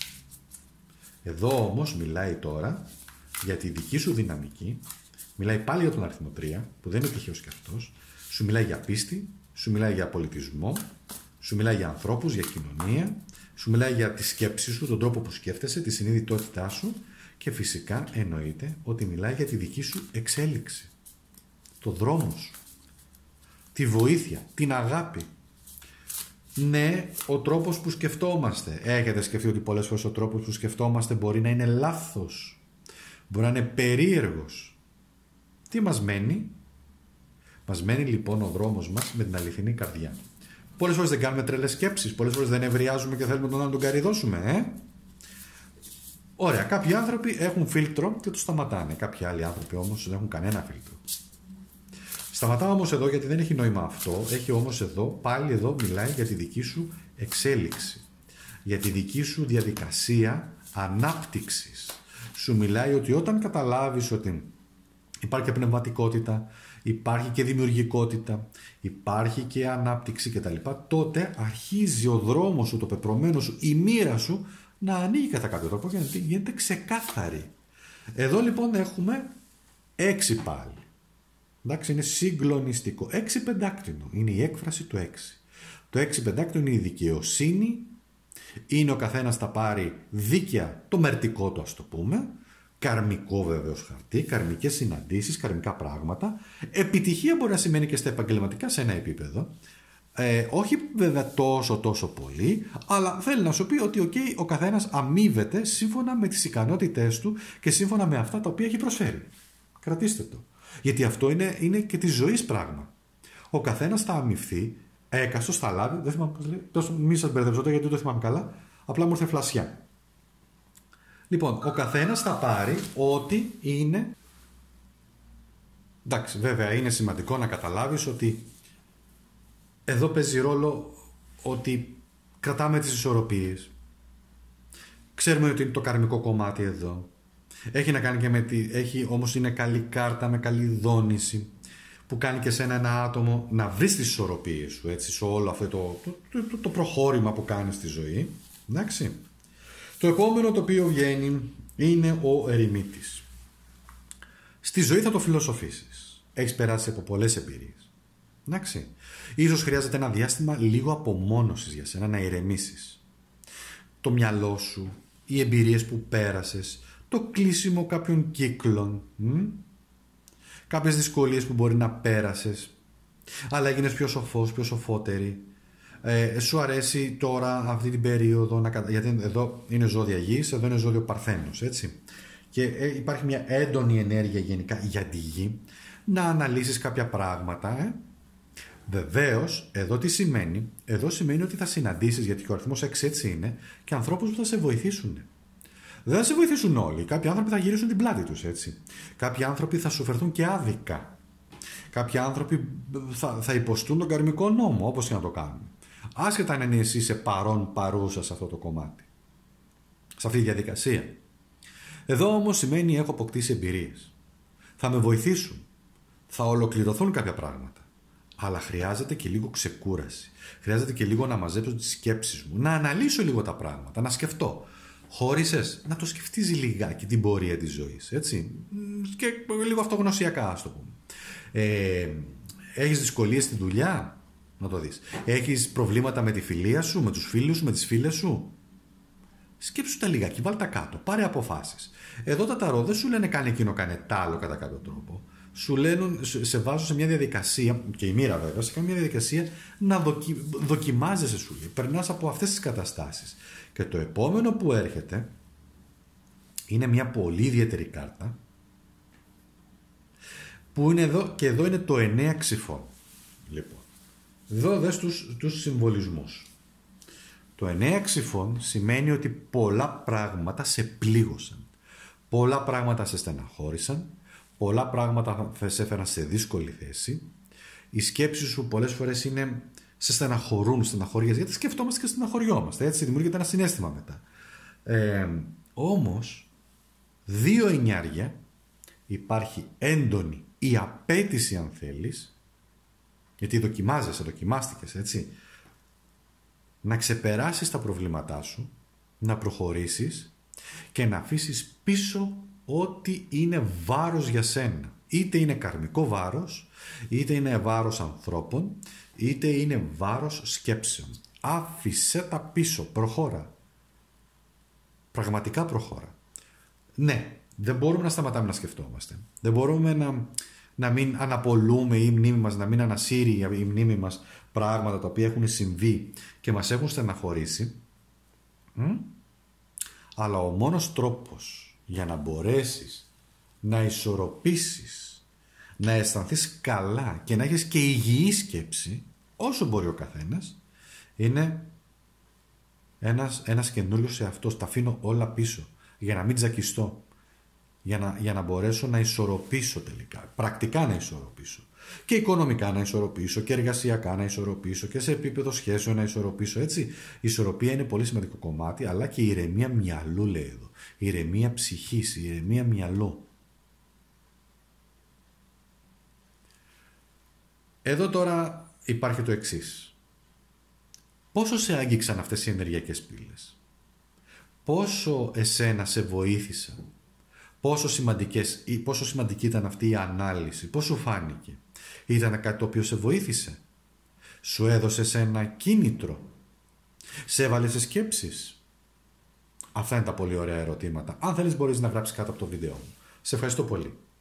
Speaker 1: Εδώ όμως μιλάει τώρα για τη δική σου δυναμική, μιλάει πάλι για τον αριθμό 3, που δεν είναι τυχαίος και αυτός, σου μιλάει για πίστη, σου μιλάει για πολιτισμό, σου μιλάει για ανθρώπους, για κοινωνία, σου μιλάει για τη σκέψη σου, τον τρόπο που σκέφτεσαι, τη συνείδητότητά σου και φυσικά εννοείται ότι μιλάει για τη δική σου εξέλιξη, το δρόμο σου, τη βοήθεια, την αγάπη. Ναι, ο τρόπος που σκεφτόμαστε. Έχετε σκεφτεί ότι πολλές φορές ο τρόπος που σκεφτόμαστε μπορεί να είναι λάθος, μπορεί να είναι περίεργος? Τι μας μένει? Μας μένει λοιπόν ο δρόμος μας με την αληθινή καρδιά. Πολλές φορές δεν κάνουμε τρελές σκέψεις, πολλές φορές δεν ευριάζουμε και θέλουμε τον άλλον να τον καριδώσουμε, Ωραία, κάποιοι άνθρωποι έχουν φίλτρο και το σταματάνε. Κάποιοι άλλοι άνθρωποι όμως δεν έχουν κανένα φίλτρο. Σταματάω όμως εδώ γιατί δεν έχει νόημα αυτό. Έχει όμως εδώ, πάλι εδώ μιλάει για τη δική σου εξέλιξη, για τη δική σου διαδικασία ανάπτυξης. Σου μιλάει ότι όταν καταλάβεις ότι υπάρχει και πνευματικότητα, υπάρχει και δημιουργικότητα, υπάρχει και ανάπτυξη κτλ., τότε αρχίζει ο δρόμος σου, το πεπρωμένο σου, η μοίρα σου να ανοίγει κατά κάποιο τρόπο και να γίνεται ξεκάθαρη. Εδώ λοιπόν έχουμε 6 πάλι. Εντάξει, είναι συγκλονιστικό. 6 πεντάκτηνο είναι η έκφραση του 6. Το 6 πεντάκτηνο είναι η δικαιοσύνη, είναι ο καθένας θα πάρει δίκαια το μερτικό του, ας το πούμε, καρμικό βεβαίως χαρτί, καρμικές συναντήσεις, καρμικά πράγματα. Επιτυχία μπορεί να σημαίνει και στα επαγγελματικά σε ένα επίπεδο. Όχι βέβαια τόσο πολύ, αλλά θέλει να σου πει ότι ο καθένας αμείβεται σύμφωνα με τις ικανότητές του και σύμφωνα με αυτά τα οποία έχει προσφέρει. Κρατήστε το. Γιατί αυτό είναι και της ζωής πράγμα. Ο καθένας θα αμοιφθεί, έκαστος θα λάβει, δεν θυμάμαι πώς λέει, μη σας μπερδέψω γιατί δεν το θυμάμαι καλά, απλά μου ήρθε φλασιά. Λοιπόν, ο καθένας θα πάρει ό,τι είναι. Εντάξει, βέβαια είναι σημαντικό να καταλάβεις ότι εδώ παίζει ρόλο ότι κρατάμε τις ισορροπίες. Ξέρουμε ότι είναι το καρμικό κομμάτι εδώ. Έχει να κάνει και με έχει όμως είναι καλή κάρτα με καλή δόνηση που κάνει και σε ένα άτομο να βρεις τις ισορροπίες σου, έτσι, σε όλο αυτό το προχώρημα που κάνεις στη ζωή. Εντάξει. Το επόμενο το οποίο βγαίνει είναι ο ερημίτης. Στη ζωή θα το φιλοσοφήσεις. Έχεις περάσει από πολλές εμπειρίες. Εντάξει. Ίσως χρειάζεται ένα διάστημα λίγο απομόνωσης για σένα, να ηρεμήσεις. Το μυαλό σου, οι εμπειρίες που πέρασες, το κλείσιμο κάποιων κύκλων, κάποιες δυσκολίες που μπορεί να πέρασες, αλλά έγινες πιο σοφός, πιο σοφότερη. Σου αρέσει τώρα αυτή την περίοδο, γιατί εδώ είναι ζώδια γης, εδώ είναι ζώδιο Παρθένος, έτσι. Και υπάρχει μια έντονη ενέργεια γενικά για τη γη, να αναλύσεις κάποια πράγματα. Βεβαίως, εδώ τι σημαίνει? Εδώ σημαίνει ότι θα συναντήσεις, γιατί και ο αριθμός 6 έτσι είναι, και ανθρώπους που θα σε βοηθήσουν. Δεν θα σε βοηθήσουν όλοι. Κάποιοι άνθρωποι θα γυρίσουν την πλάτη τους, έτσι. Κάποιοι άνθρωποι θα σου φερθούν και άδικα. Κάποιοι άνθρωποι θα υποστούν τον καρμικό νόμο, όπως και να το κάνουν. Άσχετα αν είναι εσύ σε παρούσα σε αυτό το κομμάτι, σε αυτή τη διαδικασία. Εδώ όμως σημαίνει έχω αποκτήσει εμπειρίες. Θα με βοηθήσουν. Θα ολοκληρωθούν κάποια πράγματα. Αλλά χρειάζεται και λίγο ξεκούραση. Χρειάζεται και λίγο να μαζέψω τις σκέψεις μου. Να αναλύσω λίγο τα πράγματα. Να σκεφτώ. Χώρισες, να το σκεφτείς λιγάκι την πορεία της ζωής. Έτσι. Και λίγο αυτογνωσιακά, ας το πούμε. Έχεις δυσκολίες στη δουλειά? Να το δεις. Έχεις προβλήματα με τη φιλία σου, με τους φίλους σου, με τις φίλες σου? Σκέψου τα λιγάκι, βάλ τα κάτω, πάρε αποφάσεις. Εδώ τα ταρό δεν σου λένε κάνε εκείνο, κάνε τ' άλλο κατά κάποιο τρόπο. Σου λένε, σε βάζω σε μια διαδικασία, και η μοίρα βέβαια, σε κάνει μια διαδικασία να δοκιμάζεσαι, σου λέει. Περνάς από αυτές τις καταστάσεις. Και το επόμενο που έρχεται είναι μια πολύ ιδιαίτερη κάρτα, που είναι εδώ, και εδώ είναι το 9 ξυφών. Λοιπόν, εδώ δες τους συμβολισμούς. Το 9 ξυφών σημαίνει ότι πολλά πράγματα σε πλήγωσαν. Πολλά πράγματα σε στεναχώρησαν. Πολλά πράγματα σε έφεραν σε δύσκολη θέση. Οι σκέψεις σου πολλές φορές είναι σε στεναχωρούν, στεναχωριές, γιατί σκεφτόμαστε και στεναχωριόμαστε. Έτσι δημιουργείται ένα συναίσθημα μετά. Όμως, 2 εννιάρια υπάρχει έντονη η απέτηση, αν θέλεις, γιατί δοκιμάστηκες, έτσι, να ξεπεράσεις τα προβλήματά σου, να προχωρήσεις και να αφήσεις πίσω ό,τι είναι βάρος για σένα. Είτε είναι καρμικό βάρος, είτε είναι βάρος ανθρώπων, είτε είναι βάρος σκέψεων. Άφησέ τα πίσω, προχώρα. Πραγματικά προχώρα. Ναι, δεν μπορούμε να σταματάμε να σκεφτόμαστε. Δεν μπορούμε να μην αναπολούμε η μνήμη μας, να μην ανασύρει η μνήμη μας πράγματα τα οποία έχουν συμβεί και μας έχουν στεναχωρήσει. Αλλά ο μόνος τρόπος για να μπορέσεις να ισορροπήσεις, να αισθανθείς καλά και να έχεις και υγιή σκέψη, όσο μπορεί ο καθένας, είναι ένας καινούριος εαυτός. Τα αφήνω όλα πίσω για να μην τζακιστώ, για να μπορέσω να ισορροπήσω τελικά, πρακτικά να ισορροπήσω και οικονομικά να ισορροπήσω και εργασιακά να ισορροπήσω και σε επίπεδο σχέσεων να ισορροπήσω, έτσι. Η ισορροπία είναι πολύ σημαντικό κομμάτι, αλλά και η ηρεμία μυαλού, λέει εδώ. Η ηρεμία ψυχής, η ηρεμία μυαλού. Εδώ τώρα υπάρχει το εξής. Πόσο σε άγγιξαν αυτές οι ενεργειακές πύλες? Πόσο εσένα σε βοήθησαν? Πόσο σημαντική ήταν αυτή η ανάλυση? Πώς σου φάνηκε? Ήταν κάτι το οποίο σε βοήθησε? Σου έδωσε σε ένα κίνητρο? Σε έβαλε σε σκέψεις? Αυτά είναι τα πολύ ωραία ερωτήματα. Αν θέλεις μπορείς να γράψεις κάτω από το βίντεο μου. Σε ευχαριστώ πολύ.